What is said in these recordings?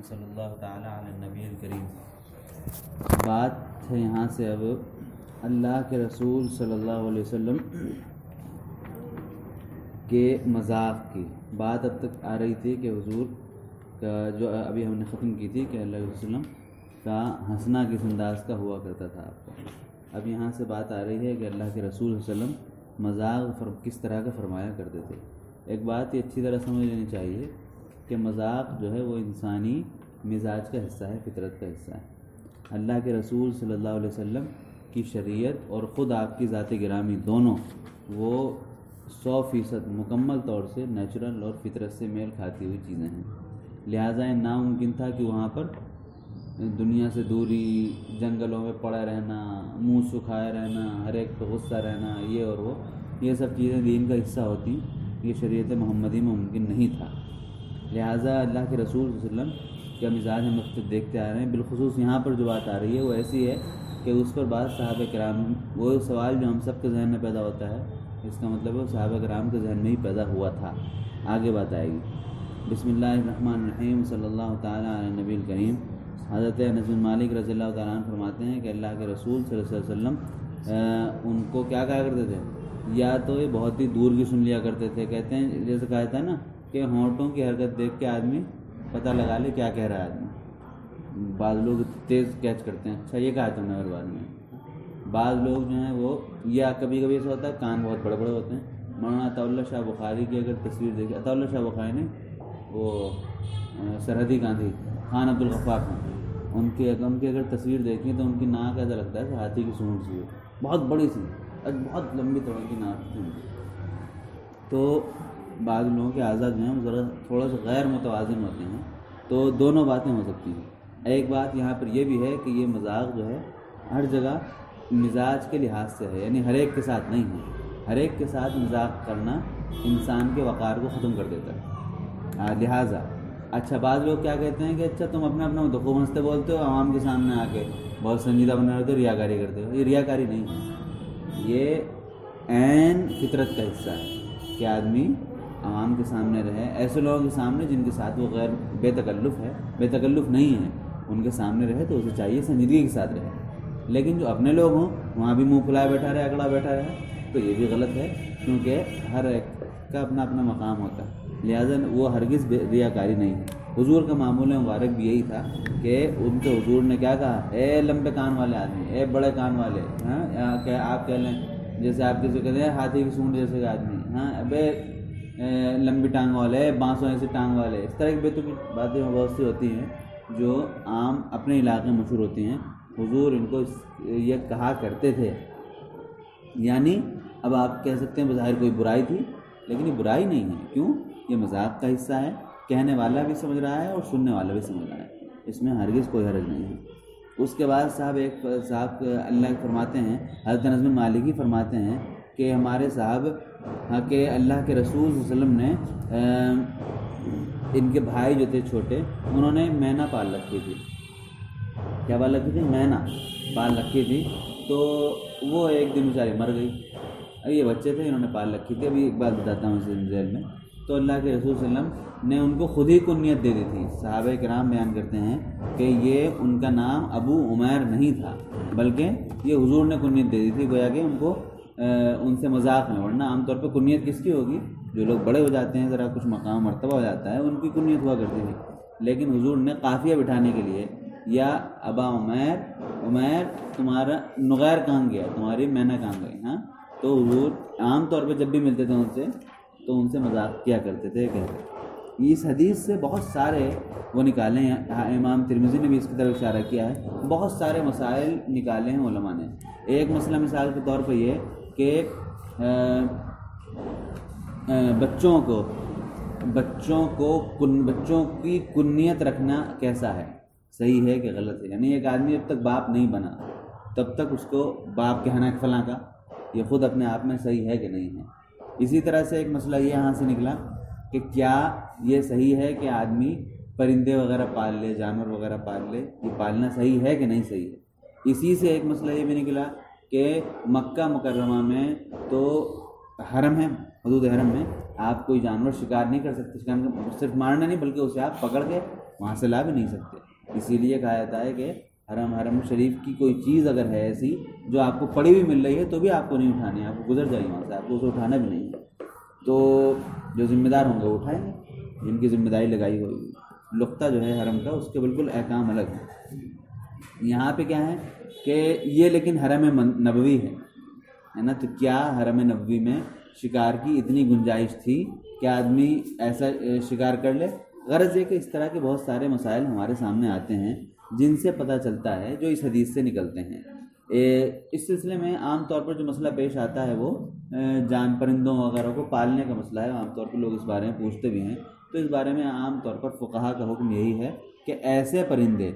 صلی اللہ تعالی علی النبی الکریم۔ بات ہے یہاں سے اب اللہ کے رسول صلی اللہ علیہ وسلم کے مذاق کی بات اب تک آ رہی تھی کہ حضور کا جو ابھی ہم نے ختم کی تھی کہ اللہ علیہ وسلم کا ہنسنا کس انداز کا ہوا کرتا تھا آپ کا۔ اب یہاں سے بات آ رہی ہے کہ اللہ کے رسول صلی اللہ علیہ وسلم مذاق کس طرح کا فرمایا کرتے تھے۔ ایک بات یہ اچھی طرح سمجھ لینی چاہیے کہ مذاق جو ہے وہ انسانی مزاج کا حصہ ہے، فطرت کا حصہ ہے۔ اللہ کے رسول صلی اللہ علیہ وسلم کی شریعت اور خود آپ کی ذات گرامی دونوں وہ 100% مکمل طور سے نیچرل اور فطرت سے میل کھاتی ہوئی چیزیں ہیں، لہٰذا یہ ناممکن تھا کہ وہاں پر دنیا سے دوری، جنگلوں میں پڑا رہنا، منہ سکھائے رہنا، ہر ایک پہ غصہ رہنا، یہ اور وہ، یہ سب چیزیں دین کا حصہ ہوتی، یہ شریعت محمدی میں ممکن نہیں تھا۔ لہٰذا اللہ کے رسول صلی اللہ علیہ وسلم کا مزاج ہم مختلف دیکھتے آ رہے ہیں۔ بالخصوص یہاں پر جو بات آ رہی ہے وہ ایسی ہے کہ اس پر بعض صحابہ کرام، وہ سوال جو ہم سب کے ذہن میں پیدا ہوتا ہے، اس کا مطلب ہے صحابہ کرام کے ذہن میں ہی پیدا ہوا تھا۔ آگے بات آئے گی۔ بسم اللہ الرحمن الرحیم، صلی اللہ تعالیٰ علی النبی الکریم۔ حضرت انس بن مالک رضی اللہ تعالیٰ عنہ فرماتے ہیں کہ اللہ کے رسول صلی اللہ علیہ وسلم ان کو کیا کہا کرتے تھے، یا تو یہ بہت ہی دور کی سن لیا کرتے تھے، کہتے ہیں جیسے کہا تھا نا کہ ہونٹوں کی حرکت دیکھ کے آدمی پتہ لگا لے کیا کہہ رہا ہے آدمی۔ بعض لوگ تیز کیچ کرتے ہیں، اچھا یہ کہا تھا نے بعد میں۔ بعض لوگ جو ہیں وہ، یا کبھی کبھی ایسا ہوتا ہے کان بہت بڑے بڑے ہوتے ہیں۔ مولانا عطا اللہ شاہ بخاری کی اگر تصویر دیکھیں، عطا اللہ شاہ بخاری نے وہ سرحدی گاندھی خان عبد الغفار خان، ان کی اگر تصویر دیکھیں تو ان کی ناک ایسا لگتا ہے کہ ہاتھی کی سونڈ سی ہے، بہت بڑی سی، بہت لمبی طرح کی ناک تھی۔ تو بعض لوگوں کے اعضاء جو ہیں وہ ذرا تھوڑا سا غیر متوازن ہوتے ہیں، تو دونوں باتیں ہو سکتی ہیں۔ ایک بات یہاں پر یہ بھی ہے کہ یہ مذاق جو ہے ہر جگہ مزاج کے لحاظ سے ہے، یعنی ہر ایک کے ساتھ نہیں ہے۔ ہر ایک کے ساتھ مذاق کرنا انسان کے وقار کو ختم کر دیتا ہے، لہٰذا اچھا بعض لوگ کیا کہتے ہیں کہ اچھا تم اپنا تو خوب ہنستے بولتے ہو، عوام کے سامنے آ کے بہت سنجیدہ بنے ہوتے ہو، ریاکاری کرتے ہو۔ یہ ریاکاری نہیں ہے، یہ عین فطرت کا حصہ ہے کہ آدمی عوام کے سامنے رہے، ایسے لوگوں کے سامنے جن کے ساتھ وہ غیر بے تکلف نہیں ہے، ان کے سامنے رہے تو اسے چاہیے سنجیدگی کے ساتھ رہے۔ لیکن جو اپنے لوگ ہوں وہاں بھی منہ پھلائے بیٹھا رہے، اکڑا بیٹھا رہے، تو یہ بھی غلط ہے، کیونکہ ہر ایک کا اپنا اپنا مقام ہوتا ہے، لہٰذا وہ ہرگز ریاکاری نہیں ہے۔ حضور کا معمول مبارک بھی یہی تھا کہ ان کے حضور نے کیا کہا، اے لمبے کان والے آدمی، اے بڑے کان والے، آپ کہہ لیں جیسے آپ کسی کہتے ہیں ہاتھی کی سونڈ جیسے آدمی، ابے لمبی ٹانگ والے، بانسوں ایسی ٹانگ والے، اس طرح کی بیتوں کی باتیں بہت سی ہوتی ہیں جو عام اپنے علاقے میں مشہور ہوتی ہیں۔ حضور ان کو یہ کہا کرتے تھے، یعنی اب آپ کہہ سکتے ہیں بظاہر کوئی برائی تھی، لیکن یہ برائی نہیں ہے۔ کیوں؟ یہ مذاق کا حصہ ہے، کہنے والا بھی سمجھ رہا ہے اور سننے والا بھی سمجھ رہا ہے، اس میں ہرگز کوئی حرج نہیں ہے۔ اس کے بعد صاحب اللہ فرماتے ہیں، حضرت انس بن مالک فرماتے ہیں کہ ہمارے صاحب کہ اللہ کے رسول صلی اللہ علیہ وسلم نے ان کے بھائی جو تھے چھوٹے، انہوں نے مینا پال رکھی تھی۔ کیا پال رکھی تھی؟ مینا پال رکھی تھی، تو وہ ایک دن بیچاری مر گئی۔ یہ بچے تھے، انہوں نے پال رکھی تھی۔ ابھی ایک بات بتاتا ہوں اس ذیل میں، تو اللہ کے رسول صلی اللہ علیہ وسلم نے ان کو خود ہی کنیت دے دی تھی۔ صحابہ کرام بیان کرتے ہیں کہ یہ ان کا نام ابو عمیر نہیں تھا، بلکہ یہ حضور نے کنیت دے دی تھی، گویا کہ ان کو ان سے مذاق میں، ورنہ عام طور پہ کنیت کس کی ہوگی؟ جو لوگ بڑے ہو جاتے ہیں، ذرا کچھ مقام مرتبہ ہو جاتا ہے، ان کی کنیت ہوا کرتی تھی۔ لیکن حضور نے قافیہ بٹھانے کے لیے، یا ابا عمیر تمہارا نغیر کہاں گیا، تمہاری مینا کہاں گئی، ہاں، تو حضور عام طور پہ جب بھی ملتے تھے ان سے تو ان سے مذاق کیا کرتے تھے۔ کہتے اس حدیث سے بہت سارے وہ نکالے ہیں، امام ترمذی نے بھی اس کی طرف اشارہ کیا ہے، بہت سارے مسائل نکالے ہیں علماء نے۔ ایک مسئلہ مثال کے طور پہ یہ کہ بچوں کی کنیت رکھنا کیسا ہے، صحیح ہے کہ غلط ہے؟ یعنی ایک آدمی جب تک باپ نہیں بنا تب تک اس کو باپ کہنا ہے فلاں کا، یہ خود اپنے آپ میں صحیح ہے کہ نہیں ہے۔ اسی طرح سے ایک مسئلہ یہ یہاں سے نکلا کہ کیا یہ صحیح ہے کہ آدمی پرندے وغیرہ پال لے، جانور وغیرہ پال لے، یہ پالنا صحیح ہے کہ نہیں صحیح ہے۔ اسی سے ایک مسئلہ یہ بھی نکلا کہ مکہ مکرمہ میں تو حرم ہے، حدود حرم میں آپ کوئی جانور شکار نہیں کر سکتے، صرف مارنا نہیں بلکہ اسے آپ پکڑ کے وہاں سے لا بھی نہیں سکتے. اسی لیے کہا جاتا ہے کہ حرم شریف کی کوئی چیز اگر ہے ایسی جو آپ کو پڑی ہوئی مل رہی ہے تو بھی آپ کو نہیں اٹھانی ہے, آپ کو گزر جائیے وہاں سے, آپ کو اسے اٹھانا بھی نہیں ہے. تو جو ذمہ دار ہوں گے وہ اٹھائیں گے, جن کی ذمہ داری لگائی ہوئی. لقطہ جو ہے حرم کا اس کے بالکل احکام الگ ہیں. یہاں پہ کیا ہے کہ یہ لیکن حرم نبوی ہے نا, تو کیا حرم نبوی میں شکار کی اتنی گنجائش تھی کہ آدمی ایسا شکار کر لے؟ غرض یہ کہ اس طرح کے بہت سارے مسائل ہمارے سامنے آتے ہیں جن سے پتہ چلتا ہے, جو اس حدیث سے نکلتے ہیں. اس سلسلے میں عام طور پر جو مسئلہ پیش آتا ہے وہ جان پرندوں وغیرہ کو پالنے کا مسئلہ ہے. عام طور پر لوگ اس بارے میں پوچھتے بھی ہیں. تو اس بارے میں عام طور پر فقہا کا حکم یہی ہے کہ ایسے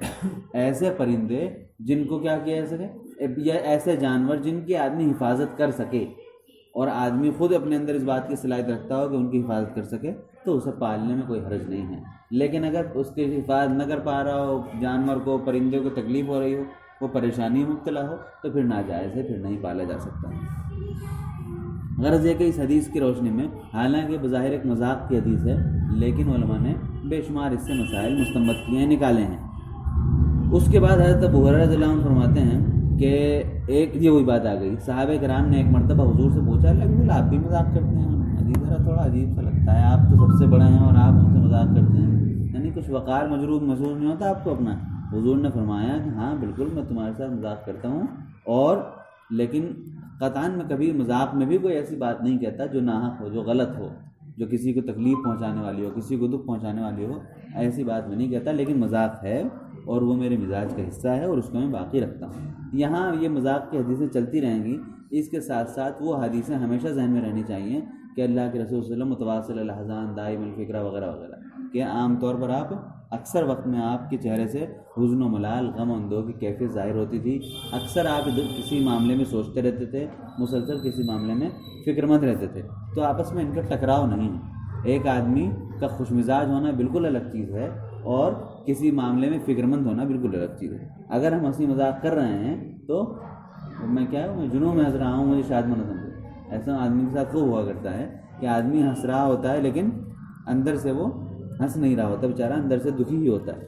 پرندے جن کو کیا کیا جا سکے, یا ایسے جانور جن کی آدمی حفاظت کر سکے اور آدمی خود اپنے اندر اس بات کی صلاحیت رکھتا ہو کہ ان کی حفاظت کر سکے, تو اسے پالنے میں کوئی حرج نہیں ہے. لیکن اگر اس کی حفاظت نہ کر پا رہا ہو, جانور کو, پرندے کو تکلیف ہو رہی ہو, وہ پریشانی میں مبتلا ہو, تو پھر ناجائز ہے, پھر نہیں پالا جا سکتا. غرض یہ کہ اس حدیث کی روشنی میں, حالانکہ بظاہر ایک مذاق کی حدیث ہے, لیکن علماء نے بے شمار اس سے مسائل مستنبط کیے ہیں, نکالے ہیں. اس کے بعد حضرت ابو ہریرہ رضی اللہ عنہ فرماتے ہیں کہ ایک یہ وہی بات آ گئی, صحابہ کرام نے ایک مرتبہ حضور سے پوچھا, لیکن آپ بھی مذاق کرتے ہیں؟ حدیث ذرا تھوڑا عجیب سا لگتا ہے, آپ تو سب سے بڑے ہیں اور آپ ان سے مذاق کرتے ہیں, یعنی کچھ وقار مجروح محسوس نہیں ہوتا آپ کو اپنا؟ حضور نے فرمایا کہ ہاں بالکل میں تمہارے ساتھ مذاق کرتا ہوں, اور لیکن قطعاً میں کبھی مذاق میں بھی کوئی ایسی بات نہیں کہتا جو ناحق ہو, جو غلط ہو, جو کسی کو تکلیف پہنچانے والی ہو, کسی کو دکھ پہنچانے والی ہو, ایسی بات میں نہیں کہتا. لیکن مذاق ہے اور وہ میرے مزاج کا حصہ ہے اور اس کو میں باقی رکھتا ہوں. یہاں یہ مذاق کی حدیثیں چلتی رہیں گی, اس کے ساتھ ساتھ وہ حدیثیں ہمیشہ ذہن میں رہنی چاہیے کہ اللہ کے رسول صلی اللہ علیہ وسلم متواصل الاحزان دائم الفکرہ وغیرہ وغیرہ, کہ عام طور پر آپ اکثر وقت میں آپ کے چہرے سے حزن و ملال, غم و اندوہ کی کیفیت ظاہر ہوتی تھی. اکثر آپ کسی معاملے میں سوچتے رہتے تھے, مسلسل کسی معاملے میں فکر مند رہتے تھے. تو آپس میں ان کا ٹکراؤ نہیں ہے. ایک آدمی کا خوش مزاج ہونا بالکل الگ چیز ہے اور کسی معاملے میں فکر مند ہونا بالکل الگ چیز ہے. اگر ہم ہنسی مذاق کر رہے ہیں تو میں جنوں میں ہنس رہا ہوں, مجھے شاد نہ سمجھو. ایسا آدمی کے ساتھ وہ ہوا کرتا ہے کہ آدمی ہنس رہا ہوتا ہے لیکن اندر سے وہ ہنس نہیں رہا ہوتا, بیچارہ اندر سے دکھی ہی ہوتا ہے.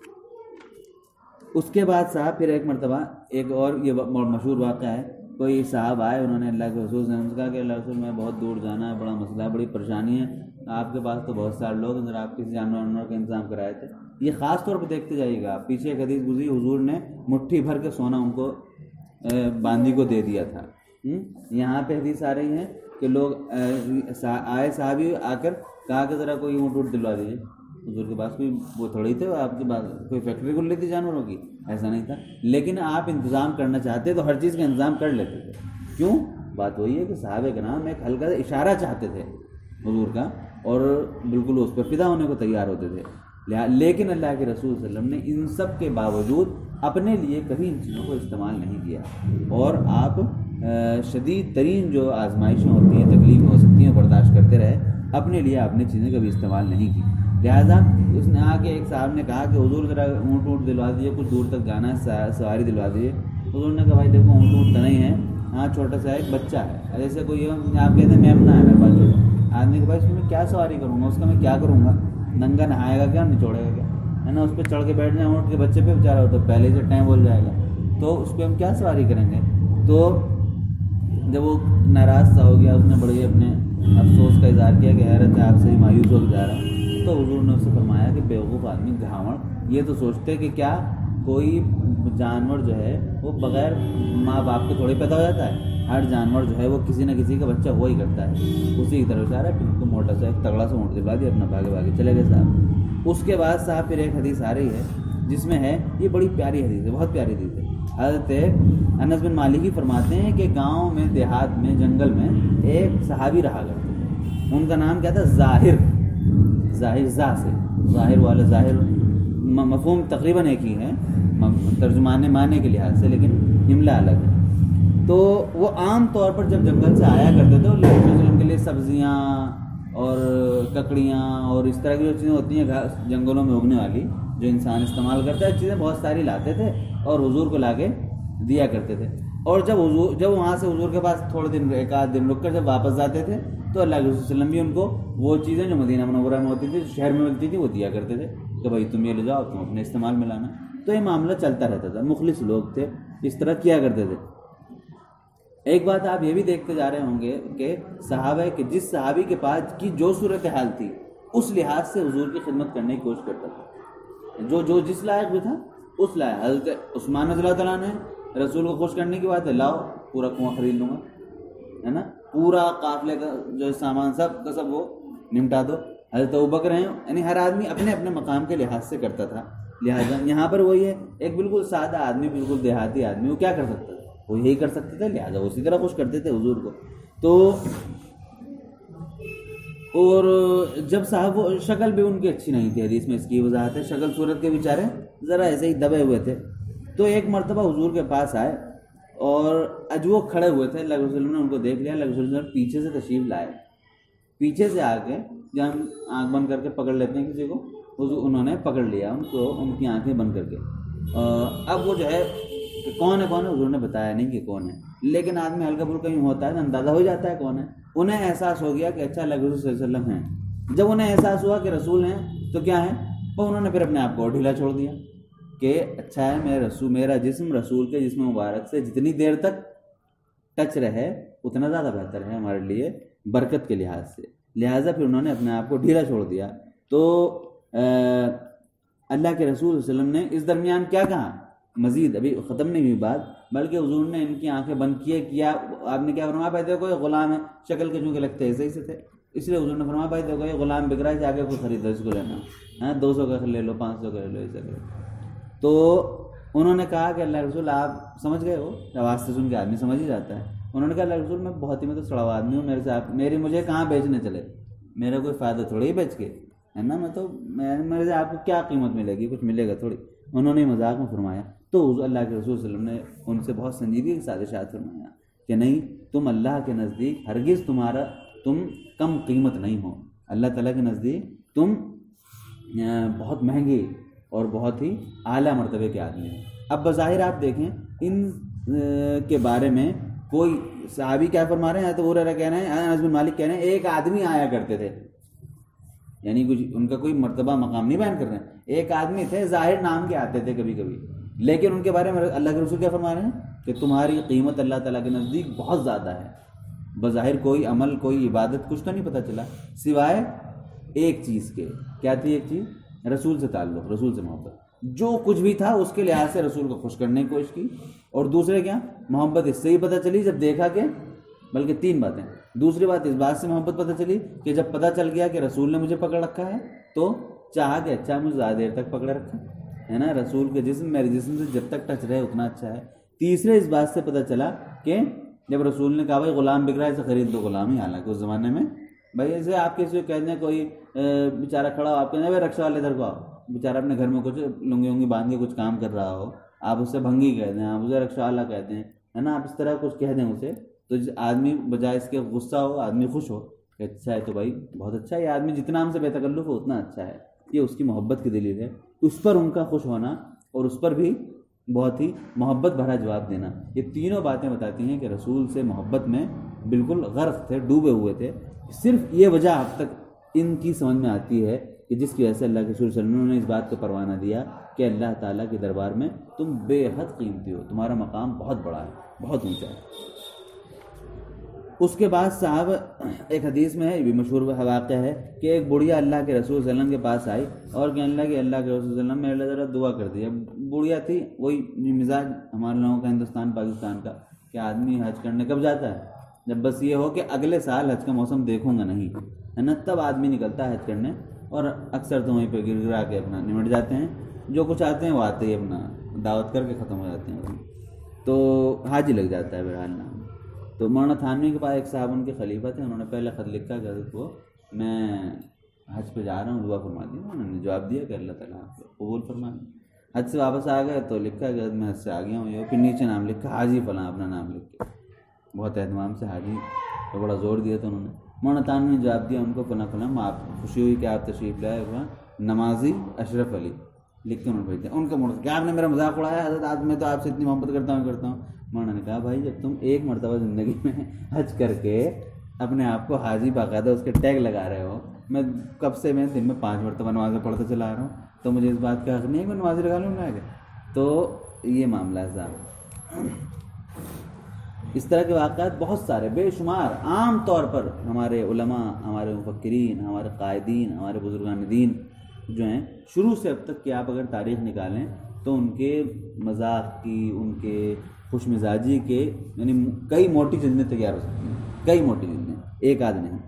اس کے بعد صاحب پھر ایک مرتبہ ایک اور یہ مشہور واقعہ ہے, کوئی صاحب آئے, انہوں نے اللہ کے رسول سے کہا کہ اللہ رسول میں بہت دور جانا ہے, بڑا مسئلہ ہے, بڑی پریشانی ہے, آپ کے پاس تو بہت سارے لوگ ہیں, آپ کسی جانور کا انتظام کرائے تھے. یہ خاص طور پہ دیکھتے جائیے گا, پیچھے ایک حدیث گزری, حضور نے مٹھی بھر کے سونا ان کو باندی کو دے دیا تھا. یہاں پہ حدیث آ رہی ہے کہ لوگ آئے, صحابی آ کر کہا کہ ذرا کوئی اونٹ دلوا دیجیے. حضور کے پاس کوئی وہ تھوڑی تھے, آپ کے پاس کوئی فیکٹری کھل رہی تھی جانوروں کی, ایسا نہیں تھا. لیکن آپ انتظام کرنا چاہتے تو ہر چیز کا انتظام کر لیتے تھے. کیوں؟ بات وہی ہے کہ صحابہ کرام ایک ہلکا سا اشارہ چاہتے تھے حضور کا, اور بالکل اس پر فدا ہونے کو تیار ہوتے تھے. لیکن اللہ کے رسول صلی اللہ علیہ وسلم نے ان سب کے باوجود اپنے لیے کبھی ان چیزوں کو استعمال نہیں کیا, اور آپ شدید ترین جو آزمائشیں ہوتی ہیں, تکلیفیں ہو سکتی ہیں, برداشت کرتے رہے. اپنے لیے آپ نے چیزیں کبھی استعمال نہیں کی. لہٰذا اس نے آ کے ایک صاحب نے کہا کہ حضور ذرا اونٹ دلوا دیجیے, کچھ دور تک جانا ہے, سواری دلوا دیجیے. حضور نے کہا بھائی دیکھو اونٹ تو نہیں ہے, ہاں چھوٹا سا ایک بچہ ہے. جیسے کوئی آپ کہتے ہیں میمنا ہے میرے پاس چھوٹا, آدمی کے پاس اس میں کیا سواری کروں گا, اس کا میں کیا کروں گا, ننگا نہائے گا کیا, نچوڑے گا کیا, ہے نا, اس پہ چڑھ کے بیٹھ جائیں اونٹ کے بچے پہ, بیچارہ ہو تو پہلے سے ٹائم بول جائے گا, تو اس پہ ہم کیا سواری کریں گے. تو جب وہ ناراض سا ہو گیا, اس نے بڑے اپنے افسوس کا اظہار کیا کہ حیرت ہے آپ سے ہی مایوس ہو کے جا رہا ہے. تو حضور نے اس سے فرمایا کہ بیوقوف آدمی, گھاوڑ, یہ تو سوچتے کہ کیا کوئی جانور جو ہے وہ بغیر ماں باپ کے تھوڑے پیدا ہو جاتا ہے. ہر جانور جو ہے وہ کسی نہ کسی کا بچہ ہو ہی کرتا ہے. اسی کی طرف سے آ رہا ہے, پھر تو موٹا سا ایک تگڑا سا اونٹ دلوا دیا, اپنا بھاگے چلے گئے صاحب. اس کے بعد صاحب پھر ایک حدیث آ رہی ہے جس میں ہے, یہ بڑی پیاری حدیث ہے, بہت پیاری حدیث ہے. حضرت انس بن مالک ہی فرماتے ہیں کہ گاؤں میں, دیہات میں, جنگل میں ایک صحابی رہا کرتے تھے. ان کا نام کیا تھا؟ ظاہر سے, ظاہر والا ظاہر, مفہوم تقریباً ایک ہی ہے ترجمانے معنی کے لحاظ سے, لیکن جملہ الگ ہے. تو وہ عام طور پر جب جنگل سے آیا کرتے تھے, اللہ علیہ وسلم کے لیے سبزیاں اور ککڑیاں اور اس طرح کی جو چیزیں ہوتی ہیں جنگلوں میں اگنے والی, جو انسان استعمال کرتا ہے, چیزیں بہت ساری لاتے تھے اور حضور کو لا کے دیا کرتے تھے. اور جب وہاں سے حضور کے پاس تھوڑے دن, ایک آدھ دن رک کر جب واپس جاتے تھے تو اللہ کے رسول صلی اللہ علیہ وسلم بھی ان کو وہ چیزیں جو مدینہ منورہ میں ہوتی تھی، شہر میں ملتی تھی، وہ دیا کرتے تھے کہ بھائی تم یہ لے جاؤ، تم اپنے استعمال میں لانا. تو یہ معاملہ چلتا رہتا تھا، مخلص لوگ تھے، اس طرح کیا کرتے تھے. ایک بات آپ یہ بھی دیکھتے جا رہے ہوں گے کہ صحابہ کہ جس صحابی کے پاس کی جو صورتحال تھی اس لحاظ سے حضور کی خدمت کرنے کی کوشش کرتا تھا. جو جس لائق بھی تھا اس لائق. حضرت عثمان رضی اللہ تعالیٰ نے رسول کو خوش کرنے کی بات ہے، لاؤ پورا کنواں خرید لوں گا، ہے نا، پورا قافلے کا جو سامان سب کا سب وہ نمٹا دو. حضرت ابوبکر ہیں، یعنی ہر آدمی اپنے اپنے مقام کے لحاظ سے کرتا تھا. لہٰذا یہاں پر وہی ہے، ایک بالکل سادہ آدمی، بالکل دیہاتی آدمی، وہ کیا کر سکتا تھا؟ وہ یہی کر سکتے تھے، لہٰذا اسی طرح خوش کرتے تھے حضور کو. تو اور جب صاحب وہ شکل بھی ان کی اچھی نہیں تھی، حدیث میں اس کی وضاحت ہے، شکل صورت کے بیچارے ذرا ایسے ہی دبے ہوئے تھے. تو ایک مرتبہ حضور کے پاس آئے اور اج وہ کھڑے ہوئے تھے، اللہ کے رسول نے ان کو دیکھ لیا. اللہ کے رسول نے پیچھے سے تشریف لائے، پیچھے سے آ کے جہاں ہم آنکھ بند کر کے پکڑ لیتے ہیں کسی کو، انہوں نے پکڑ لیا ان کو، ان کی آنکھیں بند کر کے. اب وہ جو ہے کہ کون ہے حضور نے بتایا نہیں کہ کون ہے، لیکن آدمی ہلکا پھلکا یوں ہوتا ہے، اندازہ ہو جاتا ہے کون ہے. انہیں احساس ہو گیا کہ اچھا اللہ کے رسول صلی اللہ علیہ وسلم ہیں. جب انہیں احساس ہوا کہ رسول ہیں تو کیا ہے، تو انہوں نے پھر اپنے آپ کو ڈھیلا چھوڑ دیا کہ اچھا ہے میرا جسم رسول کے جسم مبارک سے جتنی دیر تک ٹچ رہے اتنا زیادہ بہتر ہے ہمارے لیے برکت کے لحاظ سے. لہٰذا پھر انہوں نے اپنے آپ کو ڈھیلا چھوڑ دیا. تو اللہ کے رسول صلی اللہ علیہ وسلم نے اس درمیان کیا کہا، مزید ابھی ختم نہیں ہوئی بات، بلکہ حضور نے ان کی آنکھیں بند کیا. آپ نے کیا فرمایا، بھائی دیکھو یہ غلام ہے، شکل کے چونکہ لگتے ایسے ہی سے تھے، اس لیے حضور نے فرمایا بھائی دیکھو یہ غلام بک رہا ہے، جا کے کوئی خریدو، اس کو لینا، ہاں 200 کا لے لو، 500 کا لے لو، ایسا کرو. تو انہوں نے کہا کہ اللہ کے رسول آپ سمجھ گئے ہو، آواز سے سن کے آدمی سمجھ ہی جاتا ہے. انہوں نے کہا اللہ کے رسول میں تو سڑا ہوا آدمی ہوں، میرے سے آپ مجھے کہاں بیچنے چلے، میرا کوئی فائدہ تھوڑی ہی بیچ کے، ہے نا، میرے سے آپ کو کیا قیمت ملے گی، کچھ ملے گا تھوڑی. انہوں نے مذاق میں فرمایا. تو اللہ کے رسول صلی اللہ علیہ وسلم نے ان سے بہت سنجیدگی کے ساتھ ارشاد فرمایا کہ نہیں، تم اللہ کے نزدیک ہرگز تم کم قیمت نہیں ہو، اللہ تعالیٰ کے نزدیک تم بہت مہنگے اور بہت ہی اعلیٰ مرتبے کے آدمی ہیں. اب بظاہر آپ دیکھیں ان کے بارے میں کوئی صحابی کیا فرما رہے ہیں، تو وہ کہہ رہے ہیں، انس بن مالک کہہ رہے ہیں ایک آدمی آیا کرتے تھے، یعنی کچھ ان کا کوئی مرتبہ مقام نہیں بیان کر رہے ہیں، ایک آدمی تھے، ظاہر نام کے آتے تھے کبھی کبھی، لیکن ان کے بارے میں اللہ کے رسول کیا فرما رہے ہیں کہ تمہاری قیمت اللہ تعالیٰ کے نزدیک بہت زیادہ ہے. بظاہر کوئی عمل، کوئی عبادت کچھ تو نہیں پتہ چلا سوائے ایک چیز کے. کیا تھی ایک چیز؟ رسول سے تعلق، رسول سے محبت. جو کچھ بھی تھا اس کے لحاظ سے رسول کو خوش کرنے کی کوشش کی. اور دوسرے کیا محبت اس سے ہی پتہ چلی جب دیکھا کہ، بلکہ 3 باتیں. دوسری بات اس بات سے محبت پتہ چلی کہ جب پتہ چل گیا کہ رسول نے مجھے پکڑ رکھا ہے تو چاہا کہ اچھا مجھے زیادہ دیر تک پکڑے رکھا ہے نا، رسول کے جسم میرے جسم سے جب تک ٹچ رہے اتنا اچھا ہے. تیسرے اس بات سے پتہ چلا کہ جب رسول نے کہا بھائی غلام بک رہا ہے اسے خرید دو، غلام ہی، حالانکہ اس زمانے میں بھائی ایسے آپ کسی کو کہہ دیں کوئی بیچارہ کھڑا ہو، آپ کہتے ہیں بھائی رکشہ والے ادھر کو آؤ، بیچارہ اپنے گھر میں کچھ لنگی باندھ کے کچھ کام کر رہا ہو، آپ اس سے بھنگی کہہ دیں، آپ اسے رکشہ والا کہتے ہیں، ہے نا، آپ اس طرح کچھ کہہ دیں اسے، تو آدمی بجائے اس کے غصہ ہو، آدمی خوش ہو کہ اچھا ہے تو بھائی بہت اچھا ہے، یہ آدمی جتنا ہم سے بے تکلف ہو اتنا اچھا ہے. یہ اس کی محبت کی دلیل ہے. اس پر ان کا خوش ہونا اور اس پر بھی بہت ہی محبت بھرا جواب دینا، یہ تینوں باتیں بتاتی ہیں کہ رسول سے محبت میں بالکل غرق تھے، ڈوبے ہوئے تھے. صرف یہ وجہ اب تک ان کی سمجھ میں آتی ہے کہ جس کی وجہ سے اللہ کے رسول صلی اللہ علیہ وسلم نے اس بات کو پروانہ دیا کہ اللہ تعالیٰ کے دربار میں تم بے حد قیمتی ہو، تمہارا مقام بہت بڑا ہے، بہت اونچا ہے. اس کے بعد صاحب ایک حدیث میں ہے، یہ بھی مشہور واقعہ ہے کہ ایک بڑھیا اللہ کے رسول صلی اللہ علیہ وسلم کے پاس آئی اور کہنے لگی اللہ کے رسول صلی اللہ علیہ وسلم میرے لیے ذرا دعا کر دی. اب بڑھیا تھی، وہی مزاج ہمارے لوگوں کا ہندوستان پاکستان کا کہ آدمی حج کرنے کب جاتا ہے جب بس یہ ہو کہ اگلے سال حج کا موسم دیکھوں گا نہیں، ہے نا، تب آدمی نکلتا ہے حج کرنے، اور اکثر تو وہیں پہ گر گرا کے اپنا نمٹ جاتے ہیں. جو کچھ آتے ہیں وہ آتے ہی اپنا دعوت کر کے ختم ہو جاتے ہیں، تو حاج ہی لگ جاتا ہے بہرحال نام. تو مولانا تھانوی کے پاس ایک صاحب ان کے خلیفہ تھے، انہوں نے پہلے خط لکھا کہ حضرت کو میں حج پہ جا رہا ہوں، دعا فرما دی. انہوں نے جواب دیا کہ اللہ تعالیٰ آپ کو قبول فرمائے. حج سے واپس آ گئے تو لکھا کہ میں حج سے آ گیا ہوں، یہ پھر نیچے نام لکھا حاجی فلاں، اپنا نام لکھ کے بہت اہتمام سے حاجی کو بڑا زور دیا. تو انہوں نے مولانا تھانوی نے جواب دیا ان کو فلاں فلاں، آپ خوشی ہوئی کہ آپ تشریف لائے، نمازی اشرف علی لکھ کے انہوں نے بھیج دیا. ان کا موڑ کیا آپ نے میرا مذاق اڑایا حضرت، آج میں تو آپ سے اتنی محبت کرتا ہوں. مولانا نے کہا بھائی جب تم ایک مرتبہ زندگی میں حج کر کے اپنے آپ کو حاجی باقاعدہ اس کے ٹیگ لگا رہے ہو. میں کب سے میں دن میں 5 مرتبہ نمازیں پڑھتا چلا آ رہا ہوں, تو مجھے اس بات کا حق نہیں ہے کہ میں نمازیں لگا لوں گا آگے. تو یہ معاملہ ہے صاحب. اس طرح کے واقعات بہت سارے بے شمار عام طور پر ہمارے علماء, ہمارے مفکرین, ہمارے قائدین, ہمارے بزرگان دین جو ہیں شروع سے اب تک کہ آپ اگر تاریخ نکالیں تو ان کے مذاق کی, ان کے خوش مزاجی کے یعنی کئی موٹی جلدیں تیار ہو سکتی ہیں, کئی موٹی جلدیں, ایک آدھ نہیں.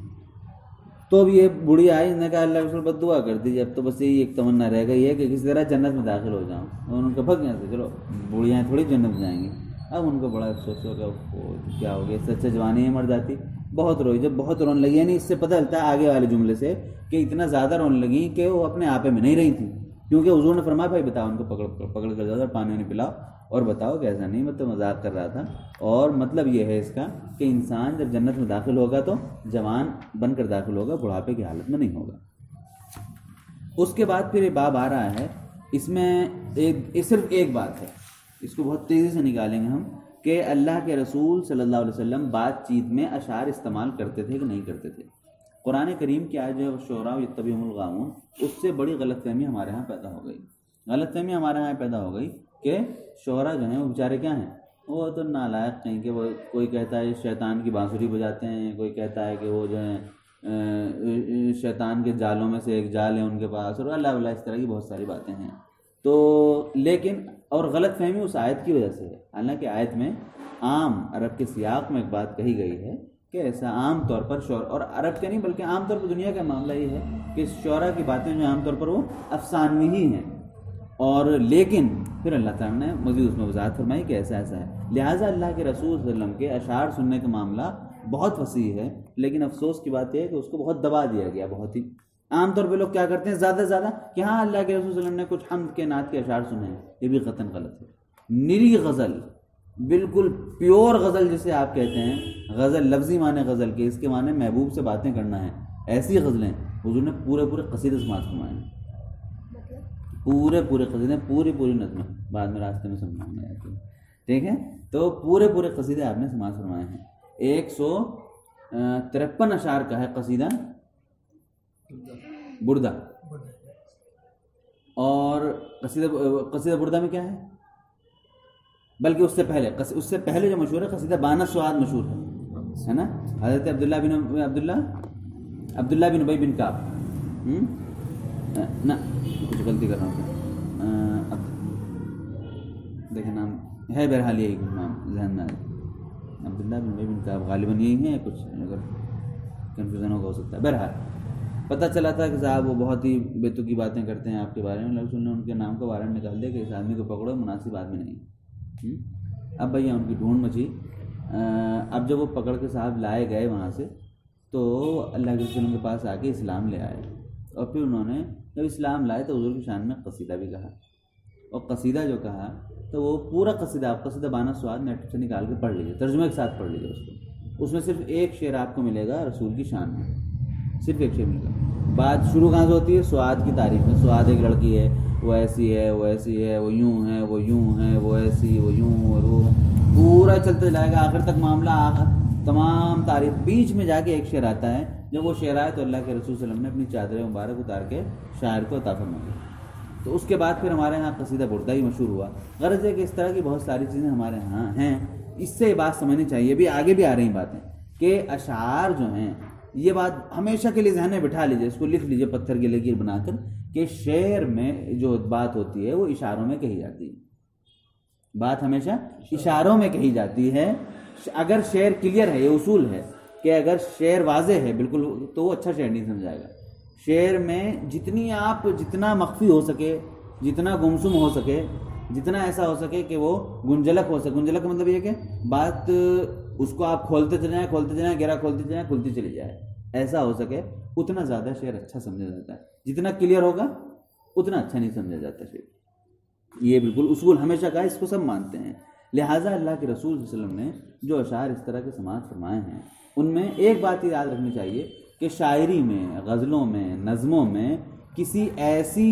تو اب یہ بوڑھی آئی, نے کہا اللہ کے رسول بد دعا کر دیجیے, اب تو بس یہی ایک تمنا رہ گئی ہے کہ کسی طرح جنت میں داخل ہو جاؤں. اور ان کا بھگ یہاں سے, چلو بوڑھیاں تھوڑی جنت میں جائیں گی. اب ان کو بڑا افسوس ہوگا کیا ہو گیا, اس سے اچھا جوانی ہی مر جاتی. بہت روئی, جب بہت رونے لگی, یعنی اس سے پتہ چلتا ہے آگے والے جملے سے کہ اتنا زیادہ رونے لگی کہ وہ اپنے آپے میں نہیں رہی تھیں, کیونکہ حضور نے فرمایا بھائی بتاؤ, ان کو پکڑ کر جاؤ اور پانی نہیں پلاؤ اور بتاؤ کیسا نہیں, میں تو مذاق کر رہا تھا. اور مطلب یہ ہے اس کا کہ انسان جب جنت میں داخل ہوگا تو جوان بن کر داخل ہوگا, بڑھاپے کی حالت میں نہیں ہوگا. اس کے بعد پھر یہ باب آ رہا ہے, اس میں صرف ایک بات ہے, اس کو بہت تیزی سے نکالیں گے ہم, کہ اللہ کے رسول صلی اللہ علیہ وسلم بات چیت میں اشعار استعمال کرتے تھے کہ نہیں کرتے تھے. قرآن کریم کی آیت جو ہے شعراء یتبعہم الغاوون, اس سے بڑی غلط فہمی ہمارے ہاں پیدا ہو گئی. غلط فہمی ہمارے ہاں پیدا ہو گئی کہ شعراء جو ہیں وہ بیچارے کیا ہیں, وہ تو نالائق کہیں کہ وہ, کوئی کہتا ہے شیطان کی بانسری بجاتے ہیں, کوئی کہتا ہے کہ وہ جو ہے شیطان کے جالوں میں سے ایک جال ہے ان کے پاس, اور اللہ ولا اس طرح کی بہت ساری باتیں ہیں. تو لیکن اور غلط فہمی اس آیت کی وجہ سے ہے. حالانکہ آیت میں عام عرب کے سیاق میں ایک بات کہی گئی ہے کہ ایسا عام طور پر اور عرب کے نہیں بلکہ عام طور پر دنیا کا معاملہ یہ ہے کہ شعراء کی باتیں جو عام طور پر وہ افسانوی ہی ہیں, اور لیکن پھر اللہ تعالیٰ نے مزید اس میں وضاحت فرمائی کہ ایسا ہے. لہٰذا اللہ کے رسول صلی اللہ علیہ وسلم کے اشعار سننے کا معاملہ بہت وسیع ہے, لیکن افسوس کی بات یہ ہے کہ اس کو بہت دبا دیا گیا. بہت ہی عام طور پہ لوگ کیا کرتے ہیں زیادہ سے زیادہ کہ ہاں اللہ کے رسول صلی اللہ علیہ وسلم نے کچھ حمد کے نعت کے اشعار سنے ہیں, یہ بھی قطعاً غلط ہے. نری غزل, بالکل پیور غزل جسے آپ کہتے ہیں, غزل لفظی معنی غزل کے, اس کے معنی محبوب سے باتیں کرنا ہے, ایسی غزلیں حضور نے پورے قصیدے سماعت فرمائے ہیں, پورے قصیدے, پوری نظمیں, بعد میں راستے میں سمجھاؤں گا آپ کو, ٹھیک ہے. تو پورے قصیدے آپ نے سماعت فرمائے ہیں. 153 اشعار کا ہے قصیدہ بردہ, اور قصیدہ بردہ میں کیا ہے, بلکہ اس سے پہلے جو مشہور ہے قصیدہ بانا سعاد مشہور ہے نا, حضرت عبداللہ بن ابی بن کعب, نہ کچھ غلطی کر رہا ہوں, دیکھیں نام ہے بہرحال یہی نام ذہن میں آئے, عبداللہ بن ابی بن کعب غالباً یہی ہے, کچھ اگر کنفیوژن ہو سکتا ہے. بہرحال پتہ چلا تھا کہ صاحب وہ بہت ہی بیتوکی باتیں کرتے ہیں آپ کے بارے میں, رسول نے ان کے نام کا وارنٹ نکال دیا کہ اس آدمی کو پکڑو, مناسب آدمی نہیں. اب بھیا ان کی ڈھونڈ مچی. اب جب وہ پکڑ کے صاحب لائے گئے وہاں سے, تو اللہ کے رسول کے پاس آ کے اسلام لے آئے, اور پھر انہوں نے جب اسلام لائے تو حضور کی شان میں قصیدہ بھی کہا, اور قصیدہ جو کہا تو وہ پورا قصیدہ, آپ قصیدہ بانا سعاد نیٹ سے نکال کے پڑھ لیجیے, ترجمے کے ساتھ پڑھ لیجیے اس کو. اس میں صرف ایک شعر آپ کو ملے گا رسول کی شان میں, صرف ایک شعر ملے گا. بات شروع کہاں سے ہوتی ہے, سعاد کی تعریف میں. سعاد ایک لڑکی ہے, وہ ایسی ہے, وہ ایسی ہے, وہ یوں ہے, وہ یوں ہے, وہ ایسی, وہ یوں, اور وہ پورا چلتے جائے گا آخر تک معاملہ, آخر تمام تعریف. بیچ میں جا کے ایک شعر آتا ہے, جب وہ شعر آئے تو اللہ کے رسول صلی اللہ علیہ وسلم نے اپنی چادر مبارک اتار کے شاعر کو عطا فرمائی. تو اس کے بعد پھر ہمارے یہاں قصیدہ بردہ ہی مشہور ہوا. غرض ہے کہ اس طرح کی بہت ساری چیزیں ہمارے ہاں ہیں. اس سے یہ بات سمجھنی چاہیے, بھی آگے بھی آ رہی باتیں, کہ اشعار جو ہیں, یہ بات ہمیشہ کے لیے ذہن میں بٹھا لیجئے, اس کو لکھ لیجئے پتھر کی لکیر بنا کر, کہ شعر میں جو بات ہوتی ہے وہ اشاروں میں کہی جاتی ہے. بات ہمیشہ اشاروں میں کہی جاتی ہے. اگر شعر کلیئر ہے, یہ اصول ہے کہ اگر شعر واضح ہے بالکل, تو وہ اچھا شعر نہیں سمجھائے گا. شعر میں جتنا مخفی ہو سکے, جتنا گمسم ہو سکے, جتنا ایسا ہو سکے کہ وہ گنجلک ہو سکے. گنجلک کا مطلب یہ کہ بات اس کو آپ کھولتے چلے جائیں, گہرا کھولتے جائیں, کھلتی چلی جائے, ایسا ہو سکے, اتنا زیادہ شعر اچھا سمجھا جاتا ہے. جتنا کلیئر ہوگا اتنا اچھا نہیں سمجھا جاتا شعر. یہ بالکل اصول ہمیشہ کا, اس کو سب مانتے ہیں. لہٰذا اللہ کے رسول صلی اللہ علیہ وسلم نے جو اشعار اس طرح کے سماعت فرمائے ہیں, ان میں ایک بات یاد رکھنی چاہیے کہ شاعری میں, غزلوں میں, نظموں میں کسی ایسی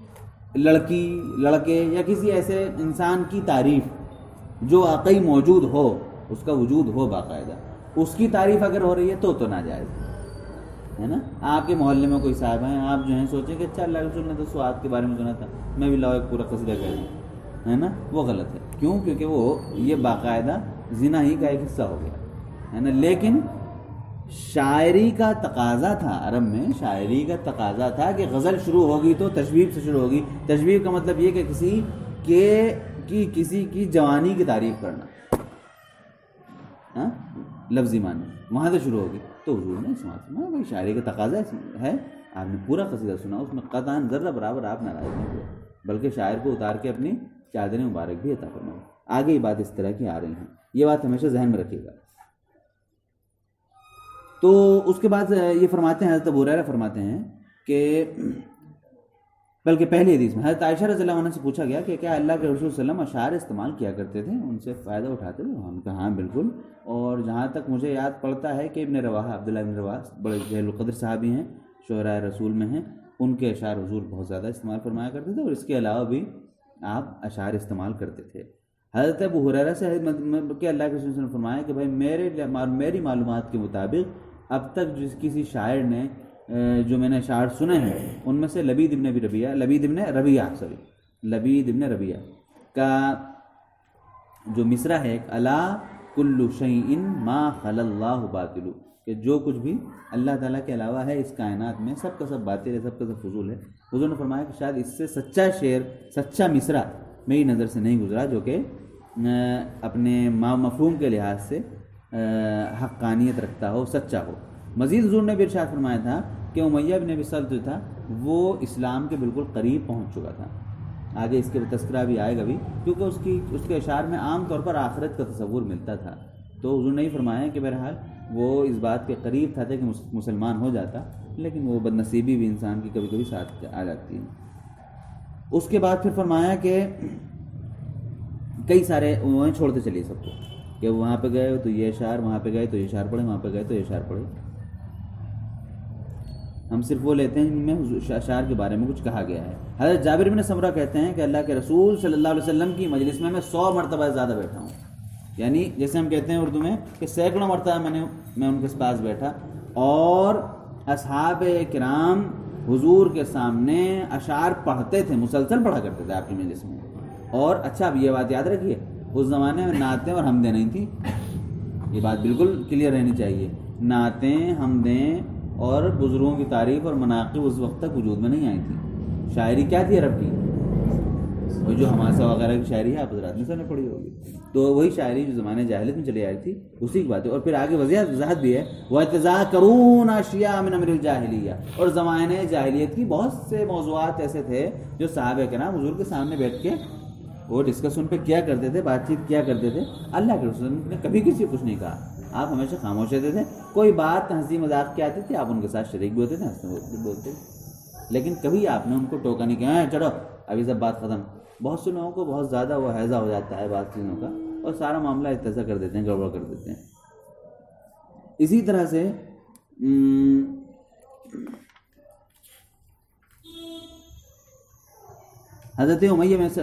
لڑکے یا کسی ایسے انسان کی تعریف جو واقعی موجود ہو, اس کا وجود ہو باقاعدہ, اس کی تعریف اگر ہو رہی ہے تو ناجائز ہے نا. آپ کے محلے میں کوئی صاحب ہیں, آپ جو ہیں سوچیں کہ اچھا اللہ کے رسول نے تو سواد کے بارے میں سنا تھا, میں بھی لاؤ ایک پورا قصیدہ کہہ دوں, ہے نا, وہ غلط ہے. کیوں؟ کیونکہ وہ یہ باقاعدہ زنا ہی کا ایک حصہ ہو گیا ہے نا. لیکن شاعری کا تقاضا تھا, عرب میں شاعری کا تقاضا تھا کہ غزل شروع ہوگی تو تشبیب سے شروع ہوگی. تشبیب کا مطلب یہ کہ کسی کی جوانی کی تعریف کرنا, لفظی معنی وہاں سے شروع ہوگی. تو حضور نے سنا بھائی شاعری کا تقاضا ہے, آپ نے پورا قصیدہ سنا, اس میں قطعاً ذرہ برابر آپ ناراض نہیں ہوئے, بلکہ شاعر کو اتار کے اپنی چادر مبارک بھی عطا فرمائے. آگے یہ بات اس طرح کی آ رہی ہیں, یہ بات ہمیشہ ذہن میں رکھیے گا. تو اس کے بعد یہ فرماتے ہیں, حضرت ابو ہریرہ فرماتے ہیں کہ بلکہ پہلی حدیث میں حضرت عائشہ رضی اللہ عنہ سے پوچھا گیا کہ کیا اللہ کے رسول صلی اللہ علیہ وسلم اشعار استعمال کیا کرتے تھے, ان سے فائدہ اٹھاتے تھے؟ ہم نے کہا ہاں بالکل. اور جہاں تک مجھے یاد پڑتا ہے کہ ابن رواحہ, عبداللہ ابن رواحہ بڑے جلیل القدر صحابی ہیں, شعراء رسول میں ہیں, ان کے اشعار حضور بہت زیادہ استعمال فرمایا کرتے تھے, اور اس کے علاوہ بھی آپ اشعار استعمال کرتے تھے. حضرت ابو ہریرہ سے کہ اللہ کے رسول نے فرمایا کہ بھائی میری معلومات کے مطابق اب تک جس کسی شاعر نے جو میں نے اشعار سنے ہیں ان میں سے لبید ابن ربیعہ کا جو مصرع ہے, الا کل شیء ما خلا اللہ باطل, کہ جو کچھ بھی اللہ تعالیٰ کے علاوہ ہے اس کائنات میں سب کا سب باطل ہے, سب کا سب فضول ہے. حضور نے فرمایا کہ شاید اس سے سچا شعر, سچا مصرع میری نظر سے نہیں گزرا جو کہ اپنے مفہوم کے لحاظ سے حقانیت رکھتا ہو, سچا ہو. مزید حضور نے بھی ارشاد فرمایا تھا کہ امیہ بن ابی سلط جو تھا وہ اسلام کے بالکل قریب پہنچ چکا تھا. آگے اس کے تذکرہ بھی آئے گا بھی, کیونکہ اس کے اشعار میں عام طور پر آخرت کا تصور ملتا تھا. تو حضور نے ہی فرمایا کہ بہرحال وہ اس بات کے قریب تھا کہ مسلمان ہو جاتا, لیکن وہ بدنصیبی بھی انسان کی کبھی کبھی ساتھ آ جاتی ہے. اس کے بعد پھر فرمایا کہ کئی سارے وہیں چھوڑتے چلیے سب کو, کہ وہاں پہ گئے تو یہ اشعار, وہاں پہ گئے تو یہ اشعار پڑھے, وہاں پہ گئے تو یہ اشعار پڑھے. ہم صرف وہ لیتے ہیں جن میں اشعار کے بارے میں کچھ کہا گیا ہے. حضرت جابر بن سمرہ کہتے ہیں کہ اللہ کے رسول صلی اللہ علیہ وسلم کی مجلس میں 100 مرتبہ زیادہ بیٹھا ہوں, یعنی جیسے ہم کہتے ہیں اردو میں کہ سینکڑوں مرتبہ میں ان کے پاس بیٹھا, اور اصحاب کرام حضور کے سامنے اشعار پڑھتے تھے, مسلسل پڑھا کرتے تھے آپ کی مجلس میں. اور اچھا اب یہ بات یاد رکھیے, اس زمانے میں نعتیں اور حمدیں نہیں تھیں, یہ بات بالکل کلیئر رہنی چاہیے. نعتیں, حمدیں اور بزرگوں کی تعریف اور مناقب اس وقت تک وجود میں نہیں آئی تھی. شاعری کیا تھی عرب کی؟ وہ جو حماسہ وغیرہ کی شاعری ہے آپ حضرات نے سب نے پڑھی ہوگی, تو وہی شاعری جو زمانے جاہلیت میں چلی آئی تھی اسی کی بات ہے. اور پھر آگے وضاحت بھی ہے, وَيَتَذَاكَرُونَ أَشْيَاءَ مِنْ أَمْرِ الْجَاهِلِيَّةِ, اور زمانے جاہلیت کی بہت سے موضوعات ایسے تھے جو صحابہ کرام حضور کے سامنے بیٹھ کے وہ ڈسکس ان پہ کیا کرتے تھے, بات چیت کیا کرتے تھے. اللہ کے رسول نے کبھی کسی کو کچھ نہیں کہا, آپ ہمیشہ خاموش رہتے تھے. کوئی بات ہنسی مذاق کی آتی تھی آپ ان کے ساتھ شریک بھی ہوتے تھے, ہنستے بولتے, لیکن کبھی آپ نے ان کو ٹوکا نہیں کیا چلو ابھی سب بات ختم. بہت سے لوگوں کو بہت زیادہ وہ ہیضہ ہو جاتا ہے بات چیزوں کا, اور سارا معاملہ اتسا کر دیتے ہیں, گڑبڑ کر دیتے ہیں. اسی طرح سے حضرت امیہ میں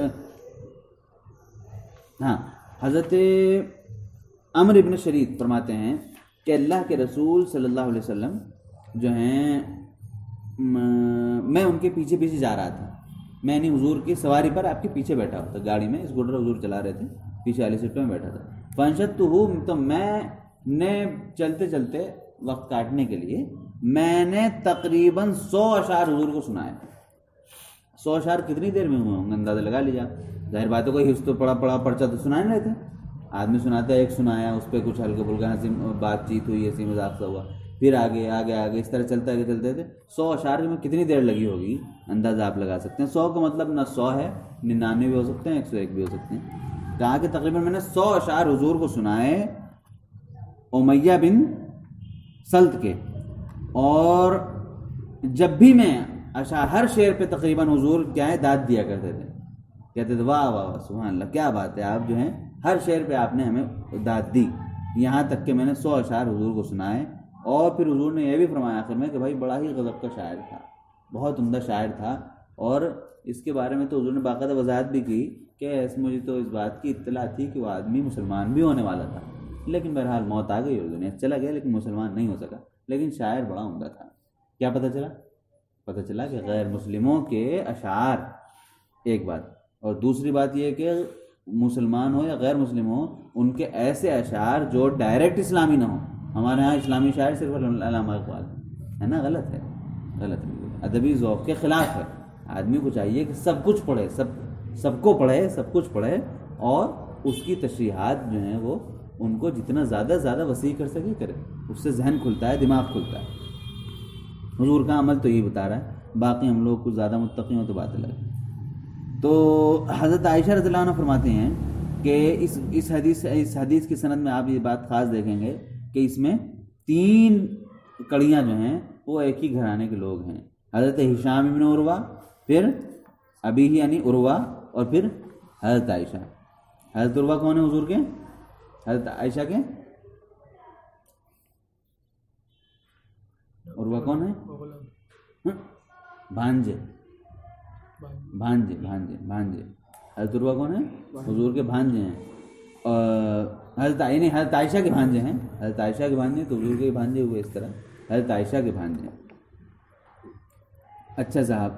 حضرت عمرو ابن شریک فرماتے ہیں کہ اللہ کے رسول صلی اللہ علیہ وسلم جو ہیں, میں ان کے پیچھے پیچھے جا رہا تھا, میں نے حضور کی سواری پر آپ کے پیچھے بیٹھا ہوا تھا, گاڑی میں اسکوٹر حضور چلا رہے تھے, پیچھے والی سیٹ پہ میں بیٹھا تھا. فانشدتہ, تو میں نے چلتے چلتے وقت کاٹنے کے لیے میں نے تقریباً 100 اشعار حضور کو سنائے. 100 اشعار کتنی دیر میں ہوئے ہوں گے اندازہ لگا لیجیے. ظاہر بات ہے کوئی حفظ تو پڑا پرچہ تو سنا نہیں رہتے, آدمی سناتا ہے, ایک سنایا, اس پہ کچھ ہلکا پھلکا ہنسی بات چیت ہوئی, ایسی مذاق سا ہوا, پھر آگے اس طرح چلتا تھے. 100 اشعار میں کتنی دیر لگی ہوگی اندازہ آپ لگا سکتے ہیں. 100 کا مطلب نہ 100 ہے, 99 بھی ہو سکتے ہیں, 101 بھی ہو سکتے ہیں. کہا کہ تقریباً میں نے 100 اشعار حضور کو سنائے امیہ بن سلط کے, اور جب بھی میں ہر شعر پہ تقریباً حضور کیا ہے داد دیا کرتے تھے, کہتے تھے واہ واہ سبحان اللہ کیا بات ہے, آپ جو ہیں ہر شعر پہ آپ نے ہمیں داد دی. یہاں تک کہ میں نے 100 اشعار حضور کو سنائے. اور پھر حضور نے یہ بھی فرمایا آخر میں کہ بھائی بڑا ہی غضب کا شاعر تھا, بہت عمدہ شاعر تھا. اور اس کے بارے میں تو حضور نے باقاعدہ وضاحت بھی کی کہ مجھے تو اس بات کی اطلاع تھی کہ وہ آدمی مسلمان بھی ہونے والا تھا, لیکن بہرحال موت آ گئی اور دنیا سے چلا گیا، لیکن مسلمان نہیں ہو سکا۔ لیکن شاعر بڑا عمدہ تھا۔ کیا پتہ چلا کہ غیر مسلموں کے اشعار ایک بات، اور دوسری بات یہ کہ مسلمان ہو یا غیر مسلم ہو، ان کے ایسے اشعار جو ڈائریکٹ اسلامی نہ ہوں۔ ہمارے ہاں اسلامی شاعر صرف علامہ اقبال ہے نا، غلط ہے، ادبی ذوق کے خلاف ہے۔ آدمی کو چاہیے کہ سب کچھ پڑھے، سب کو پڑھے، سب کچھ پڑھے، اور اس کی تشریحات جو ہیں وہ ان کو جتنا زیادہ وسیع کر سکے کرے، اس سے ذہن کھلتا ہے، دماغ کھلتا ہے۔ حضور کا عمل تو یہی بتا رہا ہے، باقی ہم لوگ کچھ زیادہ متقی ہوں تو بات الگ ہے۔ تو حضرت عائشہ رضی اللہ عنہ فرماتے ہیں کہ اس حدیث کی سند میں آپ یہ بات خاص دیکھیں گے کہ اس میں 3 کڑیاں جو ہیں وہ ایک ہی گھرانے کے لوگ ہیں۔ حضرت ہشام ابن عروہ، پھر ابی ہی یعنی عروہ، اور پھر حضرت عائشہ۔ حضرت عروہ کون ہیں حضور کے؟ حضرت عائشہ کے عروہ کون ہے؟ بھانجے۔ حضرت عروہ کون ہیں؟ حضور کے بھانجے ہیں۔ حضرت عائشہ کے بھانجے ہیں، حضرت عائشہ کے بھانجے تو حضور کے بھانجے ہوئے، اس طرح حضرت عائشہ کے بھانجے ہیں۔ اچھا صاحب،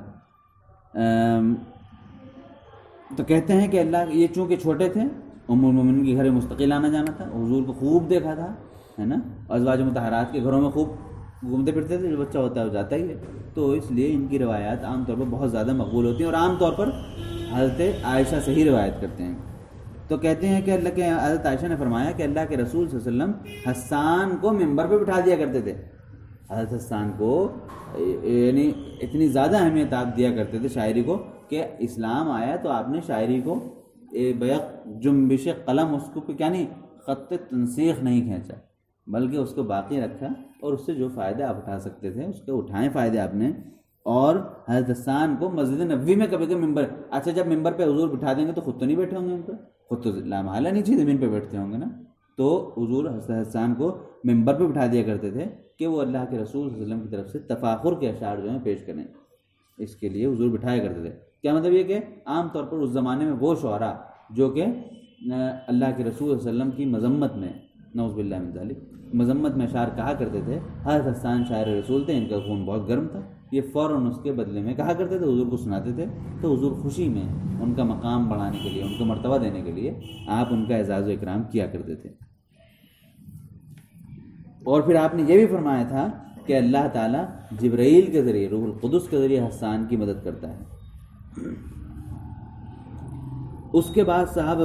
تو کہتے ہیں کہ اللہ یہ چونکہ چھوٹے تھے، ام المومنین کے گھر مستقل آنا جانا تھا، حضور کو خوب دیکھا تھا، ہے نا، ازواج مطہرات کے گھروں میں خوب گھومتے پھرتے تھے، جو بچہ ہوتا ہے وہ جاتا ہی ہے، تو اس لیے ان کی روایات عام طور پر بہت زیادہ مقبول ہوتی ہیں، اور عام طور پر حضرت عائشہ سے ہی روایت کرتے ہیں۔ تو کہتے ہیں کہ اللہ کے حضرت عائشہ نے فرمایا کہ اللہ کے رسول صلی اللہ علیہ وسلم حسان کو ممبر پہ بٹھا دیا کرتے تھے۔ حضرت حسان کو یعنی اتنی زیادہ اہمیت آپ دیا کرتے تھے شاعری کو کہ اسلام آیا تو آپ نے شاعری کو بیک جنبش قلم، اس کو کیا نہیں، خط تنسیخ نہیں کھینچا، بلکہ اس کو باقی رکھا، اور اس سے جو فائدہ آپ اٹھا سکتے تھے اس کے اٹھائیں فائدے آپ نے۔ اور حضرت حسان کو مسجد نبوی میں کبھی کبھی ممبر، اچھا جب ممبر پہ حضور بٹھا دیں گے تو خود تو نہیں بیٹھے ہوں گے ان پر، خود تو لامحالہ نیچے زمین پہ بیٹھتے ہوں گے نا، تو حضور حضرت حسان کو ممبر پہ بٹھا دیا کرتے تھے کہ وہ اللہ کے رسول صلی اللہ علیہ وسلم کی طرف سے تفاخر کے اشعار جو ہیں پیش کریں، اس کے لیے حضور بٹھایا کرتے تھے۔ کیا مطلب یہ کہ عام طور پر اس زمانے میں وہ شعراء جو کہ اللہ کے رسول صلی اللہ علیہ وسلم کی مذمت میں، نعوذ باللہ من ذالک، مذمت میں اشعار کہا کرتے تھے، حضرت حسان شاعر رسول تھے، ان کا خون بہت گرم تھا، یہ فوراً اس کے بدلے میں کہا کرتے تھے، حضور کو سناتے تھے، تو حضور خوشی میں ان کا مقام بڑھانے کے لیے، ان کو مرتبہ دینے کے لیے آپ ان کا اعزاز و اکرام کیا کرتے تھے۔ اور پھر آپ نے یہ بھی فرمایا تھا کہ اللہ تعالیٰ جبرائیل کے ذریعے، روح القدس کے ذریعے حسان کی مدد کرتا ہے۔ اس کے بعد صاحب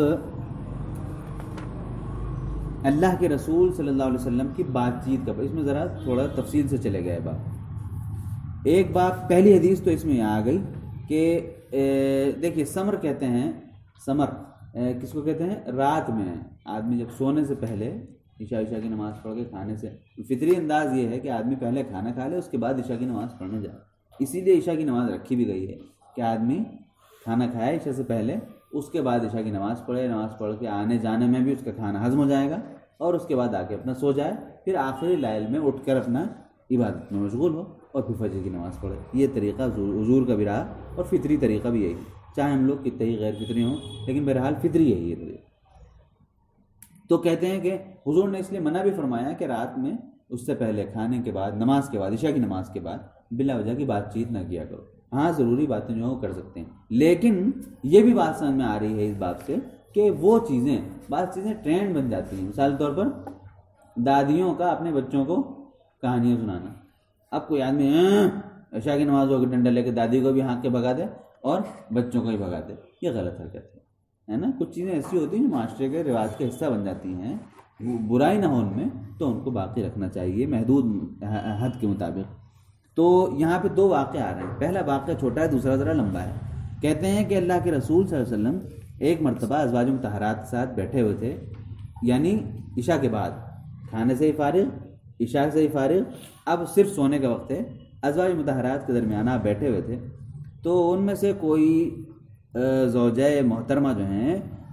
اللہ کے رسول صلی اللہ علیہ وسلم کی بات چیت کا، اس میں ذرا تھوڑا تفصیل سے چلے گئے بات۔ ایک بات، پہلی حدیث تو اس میں آ گئی کہ دیکھیے سمر کہتے ہیں، سمر کس کو کہتے ہیں؟ رات میں آدمی جب سونے سے پہلے عشاء کی نماز پڑھ کے کھانے سے، فطری انداز یہ ہے کہ آدمی پہلے کھانا کھا لے، اس کے بعد عشاء کی نماز پڑھنے جائے، اسی لیے عشاء کی نماز رکھی بھی گئی ہے کہ آدمی کھانا کھائے عشاء سے پہلے، اس کے بعد عشاء کی نماز پڑھے، نماز پڑھ کے آنے جانے میں بھی اس کا کھانا ہضم ہو جائے گا، اور اس کے بعد آ کے اپنا سو جائے، پھر آخری لائل میں اٹھ کر اپنا عبادت میں مشغول ہو، اور پھر فجر کی نماز پڑھے۔ یہ طریقہ حضور کا بھی رہا، اور فطری طریقہ بھی یہی، چاہے ہم لوگ کتنے ہی غیر فطری ہوں، لیکن بہرحال فطری یہی ہے۔ تو کہتے ہیں کہ حضور نے اس لیے منع بھی فرمایا کہ رات میں اس سے پہلے کھانے کے بعد، نماز کے بعد، عشاء کی نماز کے بعد بلا وجہ کی بات چیت نہ کیا کرو۔ ہاں ضروری باتیں جو ہیں وہ کر سکتے ہیں، لیکن یہ بھی بات سمجھ میں آ رہی ہے اس بات سے کہ وہ بعض چیزیں ٹرینڈ بن جاتی ہیں۔ مثال طور پر دادیوں کا اپنے بچوں کو کہانیاں سنانا، اب کوئی آدمی عشاء کی نماز ہو کے ڈنڈا لے کے دادی کو بھی ہانک کے بھگا دے اور بچوں کو ہی بھگا دے، یہ غلط حرکت ہے نا۔ کچھ چیزیں ایسی ہوتی ہیں جو معاشرے کے رواج کا حصہ بن جاتی ہیں، برائی نہ ہو ان میں، تو ان کو باقی رکھنا چاہیے محدود حد کے مطابق۔ تو یہاں پہ 2 واقعے آ رہے ہیں، پہلا واقعہ چھوٹا ہے، دوسرا ذرا لمبا ہے۔ کہتے ہیں کہ اللہ کے رسول صلی اللہ علیہ وسلم ایک مرتبہ ازواج مطہرات کے ساتھ بیٹھے ہوئے تھے، یعنی عشاء کے بعد، کھانے سے ہی فارغ، عشاء سے ہی فارغ، اب صرف سونے کا وقت ہے، ازواج مطہرات کے درمیان آپ بیٹھے ہوئے تھے، تو ان میں سے کوئی زوجہ محترمہ جو ہیں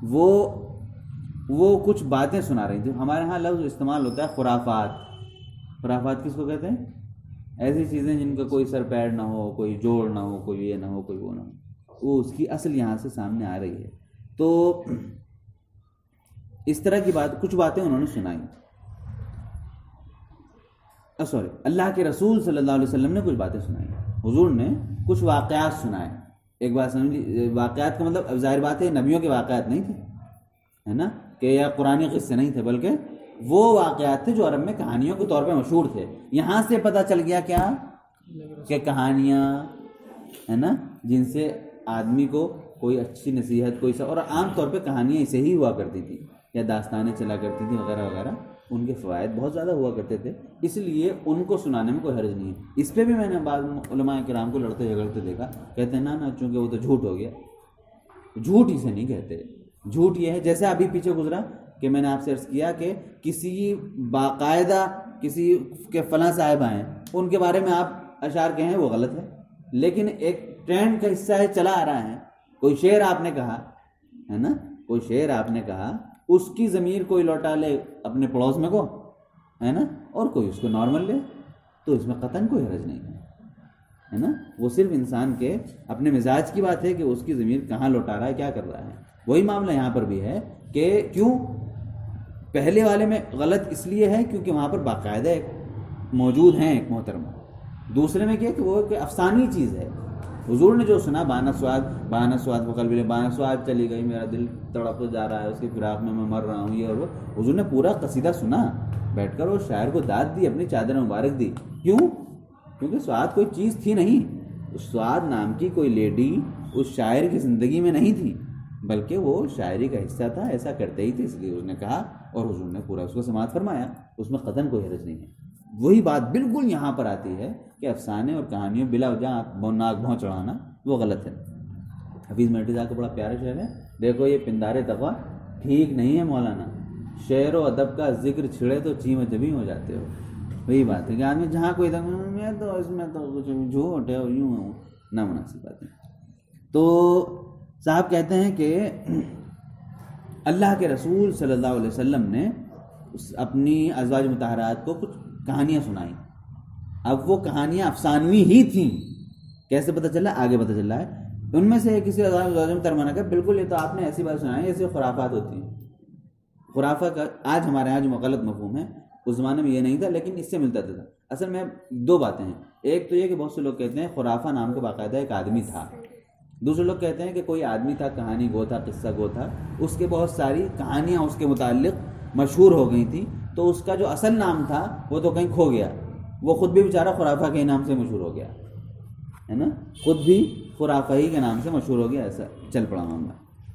وہ کچھ باتیں سنا رہی تھیں۔ ہمارے ہاں لفظ استعمال ہوتا ہے خرافات۔ خرافات کس کو کہتے ہیں؟ ایسی چیزیں جن کا کوئی سر پیر نہ ہو، کوئی جوڑ نہ ہو، کوئی یہ نہ ہو، کوئی وہ نہ ہو، وہ اس کی اصل یہاں سے سامنے آ رہی ہے۔ تو اس طرح کی بات کچھ باتیں انہوں نے سنائی. اللہ کے رسول صلی اللہ علیہ وسلم نے کچھ باتیں سنائی. حضور نے کچھ واقعات سنائے. ایک بات سمجھیے، واقعات کا مطلب اب ظاہر بات ہے نبیوں کے واقعات نہیں تھے، ہے نا، کہ یا قرآنی قصے نہیں تھے، بلکہ وہ واقعات تھے جو عرب میں کہانیوں کے طور پہ مشہور تھے. یہاں سے پتہ چل گیا کیا کہ کہانیاں، ہے نا، جن سے آدمی کو کوئی اچھی نصیحت، کوئی اور عام طور پہ کہانیاں اسے ہی ہوا کرتی تھی یا داستانیں چلا کرتی تھیں وغیرہ وغیرہ، ان کے فوائد بہت زیادہ ہوا کرتے تھے، اس لیے ان کو سنانے میں کوئی حرج نہیں ہے. اس پہ بھی میں نے بعض علماء کرام کو لڑتے جھگڑتے دیکھا، کہتے ہیں نا چونکہ وہ تو جھوٹ ہو گیا. جھوٹ اسے نہیں کہتے. جھوٹ یہ ہے جیسے ابھی پیچھے گزرا کہ میں نے آپ سے عرض کیا کہ کسی باقاعدہ کسی کے فلاں صاحب ہیں ان کے بارے میں آپ اشعار کہیں وہ غلط ہے، لیکن ایک ٹرینڈ کا حصہ ہے، چلا آ رہا ہے. کوئی شعر آپ نے کہا ہے نا، کوئی شعر آپ نے کہا، اس کی ضمیر کوئی لوٹا لے اپنے پڑوس میں کو، ہے نا، اور کوئی اس کو نارمل لے، تو اس میں قطعاً کوئی حرج نہیں ہے نا. وہ صرف انسان کے اپنے مزاج کی بات ہے کہ اس کی ضمیر کہاں لوٹا رہا ہے، کیا کر رہا ہے. وہی معاملہ یہاں پر بھی ہے کہ کیوں پہلے والے میں غلط اس لیے ہے کیونکہ وہاں پر باقاعدہ ایک موجود ہیں ایک محترمہ. دوسرے میں کیا کہ وہ ایک افسانی چیز ہے. حضور نے جو سنا بانہ سواد وقلب بانہ سواد چلی گئی، میرا دل تڑپ جا رہا ہے اس کی فراق میں مر رہا ہوں، یہ اور وہ، حضور نے پورا قصیدہ سنا بیٹھ کر اور شاعر کو داد دی، اپنی چادر مبارک دی. کیوں؟ کیونکہ سواد کوئی چیز تھی نہیں، اس سواد نام کی کوئی لیڈی اس شاعر کی زندگی میں نہیں تھی، بلکہ وہ شاعری کا حصہ تھا، ایسا کرتے ہی تھے، اس لیے اس نے کہا اور حضور نے پورا اس کو سماعت فرمایا. اس میں قطعاً کوئی حرج نہیں ہے. وہی بات بالکل یہاں پر آتی ہے کہ افسانے اور کہانیوں بلا وجہ ناک بھون چڑھانا وہ غلط ہے. حفیظ مرٹی صاحب کا بڑا پیارا شعر ہے، دیکھو یہ پندارے تقویٰ ٹھیک نہیں ہے مولانا، شعر و ادب کا ذکر چھڑے تو چیم جبیں ہو جاتے ہو. وہی بات ہے کہ آدمی جہاں کوئی میں تو اس میں تو کچھ جھوٹ ہے اور یوں نامناسب باتیں. تو صاحب کہتے ہیں کہ اللہ کے رسول صلی اللہ علیہ وسلم نے اپنی ازواج مطہرات کو کچھ کہانیاں سنائیں. اب وہ کہانیاں افسانوی ہی تھیں. کیسے پتہ چلا؟ آگے پتہ چلا ہے. ان میں سے کسی ازواج مطہرہ کا بالکل یہ تو آپ نے ایسی بات سنائی جیسے خرافات ہوتی ہیں. خرافہ کا آج ہمارے یہاں جو غلط مفہوم ہے اس زمانے میں یہ نہیں تھا، لیکن اس سے ملتا تھا. اصل میں دو باتیں ہیں. ایک تو یہ کہ بہت سے لوگ کہتے ہیں خرافہ نام کا باقاعدہ ایک آدمی تھا. دوسرے لوگ کہتے ہیں کہ کوئی آدمی تھا، کہانی گو تھا، قصہ گو تھا، اس کے بہت ساری کہانیاں اس کے متعلق مشہور ہو گئی تھیں، تو اس کا جو اصل نام تھا وہ تو کہیں کھو گیا. وہ خود بھی بیچارہ خرافہ کے نام سے مشہور ہو گیا، ہے نا، خود بھی خرافہ ہی کے نام سے مشہور ہو گیا. ایسا چل پڑا معاملہ.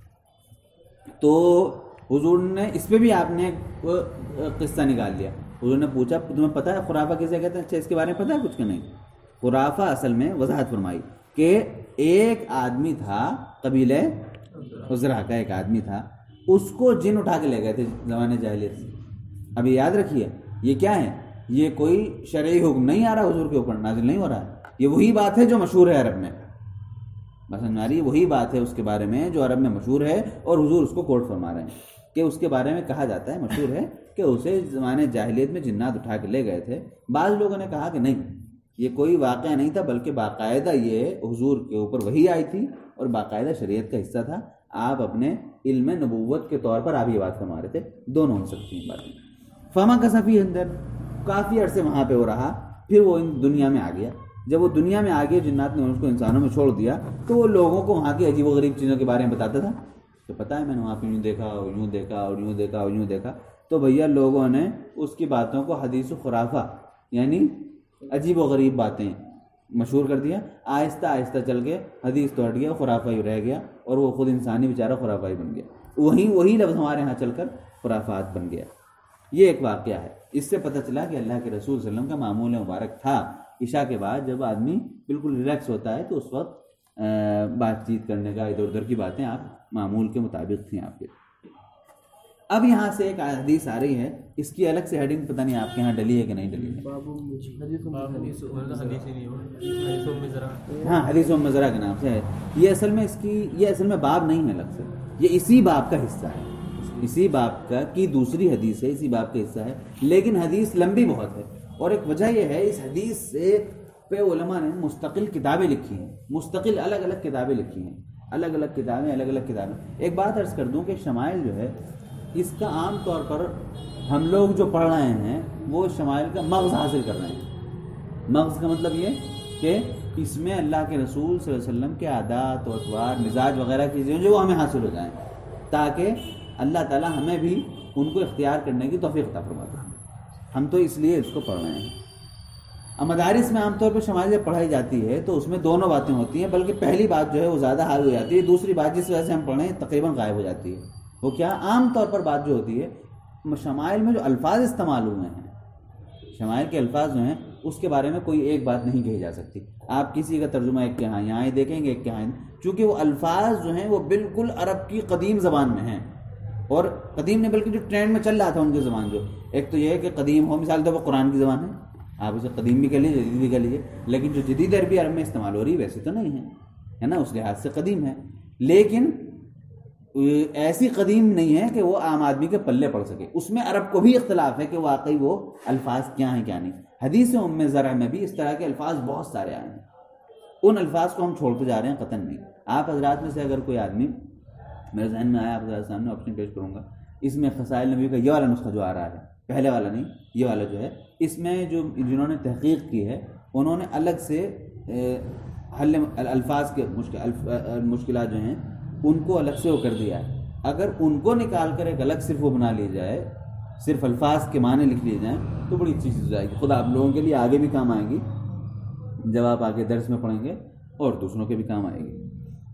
تو حضور نے اس پہ بھی آپ نے قصہ نکال لیا. حضور نے پوچھا تمہیں پتہ ہے خرافہ کسے کہتے ہیں؟ اچھا اس کے بارے میں پتہ ہے کچھ کہ نہیں؟ خرافہ اصل میں وضاحت فرمائی کہ ایک آدمی تھا، قبیلہ عزرا کا ایک آدمی تھا، اس کو جن اٹھا کے لے گئے تھے زمانے جاہلیت سے. ابھی یاد رکھیے یہ کیا ہے، یہ کوئی شرعی حکم نہیں آ رہا حضور کے اوپر، نازل نہیں ہو رہا ہے. یہ وہی بات ہے جو مشہور ہے عرب میں، مثلا وہی بات ہے اس کے بارے میں جو عرب میں مشہور ہے، اور حضور اس کو کوٹ فرما رہے ہیں کہ اس کے بارے میں کہا جاتا ہے، مشہور ہے کہ اسے زمانے جاہلیت میں جنات اٹھا کے لے گئے تھے. بعض لوگوں نے کہا کہ نہیں، یہ کوئی واقعہ نہیں تھا، بلکہ باقاعدہ یہ حضور کے اوپر وحی آئی تھی اور باقاعدہ شریعت کا حصہ تھا. آپ اپنے علم نبوت کے طور پر آپ یہ بات فرما رہے تھے. دونوں ہو سکتی ہیں باتیں. فما کا صفی اندر کافی عرصے وہاں پہ وہ رہا، پھر وہ دنیا میں آ گیا. جب وہ دنیا میں آ گیا، جنات نے اس کو انسانوں میں چھوڑ دیا، تو وہ لوگوں کو وہاں کی عجیب و غریب چیزوں کے بارے میں بتاتا تھا کہ پتہ ہے میں نے وہاں پہ یوں دیکھا اور یوں دیکھا اور یوں دیکھا اور یوں دیکھا. تو بھیا لوگوں نے اس کی باتوں کو حدیث و خرافہ یعنی عجیب و غریب باتیں مشہور کر دیا. آہستہ آہستہ چل کے حدیث تو ہٹ گیا، خرافہ ہی رہ گیا، اور وہ خود انسانی بیچارہ خرافہ ہی بن گیا. وہی لفظ ہمارے ہاں چل کر خرافات بن گیا. یہ ایک واقعہ ہے. اس سے پتہ چلا کہ اللہ کے رسول صلی اللہ علیہ وسلم کا معمول مبارک تھا عشاء کے بعد جب آدمی بالکل ریلیکس ہوتا ہے تو اس وقت بات چیت کرنے کا، ادھر ادھر کی باتیں آپ معمول کے مطابق تھیں آپ کے. اب یہاں سے ایک حدیث آ رہی ہے، اس کی الگ سے ہیڈنگ پتہ نہیں آپ کے یہاں ڈلی ہے کہ نہیں ڈلی ہے. ہاں، حدیث ام ذرا کے نام سے ہے. یہ اصل میں باب نہیں ہے الگ سے، یہ اسی باب کا حصہ ہے. اسی باب کا کی دوسری حدیث ہے، اسی باب کا حصہ ہے، لیکن حدیث لمبی بہت ہے. اور ایک وجہ یہ ہے، اس حدیث سے پہ علماء نے مستقل کتابیں لکھی ہیں، مستقل الگ الگ کتابیں لکھی ہیں، الگ الگ کتابیں. ایک بات عرض کر دوں کہ شمائل جو ہے اس کا عام طور پر ہم لوگ جو پڑھ رہے ہیں وہ شمائل کا مغز حاصل کر رہے ہیں. مغز کا مطلب یہ کہ اس میں اللہ کے رسول صلی اللہ علیہ وسلم کے عادات و اطوار مزاج وغیرہ کی چیزیں جو ہمیں حاصل ہو جائیں تاکہ اللہ تعالیٰ ہمیں بھی ان کو اختیار کرنے کی توفیق عطا فرماتے ہیں. ہم تو اس لیے اس کو پڑھ رہے ہیں. مدارس میں عام طور پہ شمائل جب پڑھائی جاتی ہے تو اس میں دونوں باتیں ہوتی ہیں، بلکہ پہلی بات جو ہے وہ زیادہ حال ہو جاتی ہے، دوسری بات جس وجہ سے ہم پڑھ رہے ہیں تقریباً غائب ہو جاتی ہے. وہ کیا؟ عام طور پر بات جو ہوتی ہے شمائل میں جو الفاظ استعمال ہوئے ہیں، شمائل کے الفاظ جو ہیں اس کے بارے میں کوئی ایک بات نہیں کہی جا سکتی. آپ کسی کا ترجمہ ایک کے ہاں یہاں دیکھیں گے، ایک کے ہاں، چونکہ وہ الفاظ جو ہیں وہ بالکل عرب کی قدیم زبان میں ہیں، اور قدیم نہیں بلکہ جو ٹرینڈ میں چل رہا تھا ان کی زبان. جو ایک تو یہ ہے کہ قدیم ہو، مثال طور پر قرآن کی زبان ہے، آپ اسے قدیم بھی کہہ لیجیے جدید بھی کہہ لیجیے، لیکن جو جدید عربی عرب میں استعمال ہو رہی ہے ویسے تو نہیں ہے نا، اس لحاظ سے قدیم ہے، لیکن ایسی قدیم نہیں ہے کہ وہ عام آدمی کے پلے پڑ سکے. اس میں عرب کو بھی اختلاف ہے کہ واقعی وہ الفاظ کیا ہیں کیا نہیں. حدیث ام زرع میں بھی اس طرح کے الفاظ بہت سارے آئے ہیں. ان الفاظ کو ہم چھوڑتے جا رہے ہیں قطعاً نہیں. آپ حضرات میں سے اگر کوئی آدمی، میرے ذہن میں آیا آپ حضرات سامنے آپشن پیش کروں گا، اس میں خصائل نبی کا یہ والا نسخہ جو آ رہا ہے، پہلے والا نہیں، یہ والا جو ہے، اس میں جو جنہوں نے تحقیق کی ہے انہوں نے الگ سے حل الفاظ کے مشکلات جو ہیں ان کو الگ سے وہ کر دیا ہے. اگر ان کو نکال کر ایک الگ صرف وہ بنا لی جائے، صرف الفاظ کے معنی لکھ لیے جائیں تو بڑی اچھی چیز ہو جائے گی. خود آپ لوگوں کے لیے آگے بھی کام آئے گی جب آپ آگے درس میں پڑھیں گے، اور دوسروں کے بھی کام آئے گی.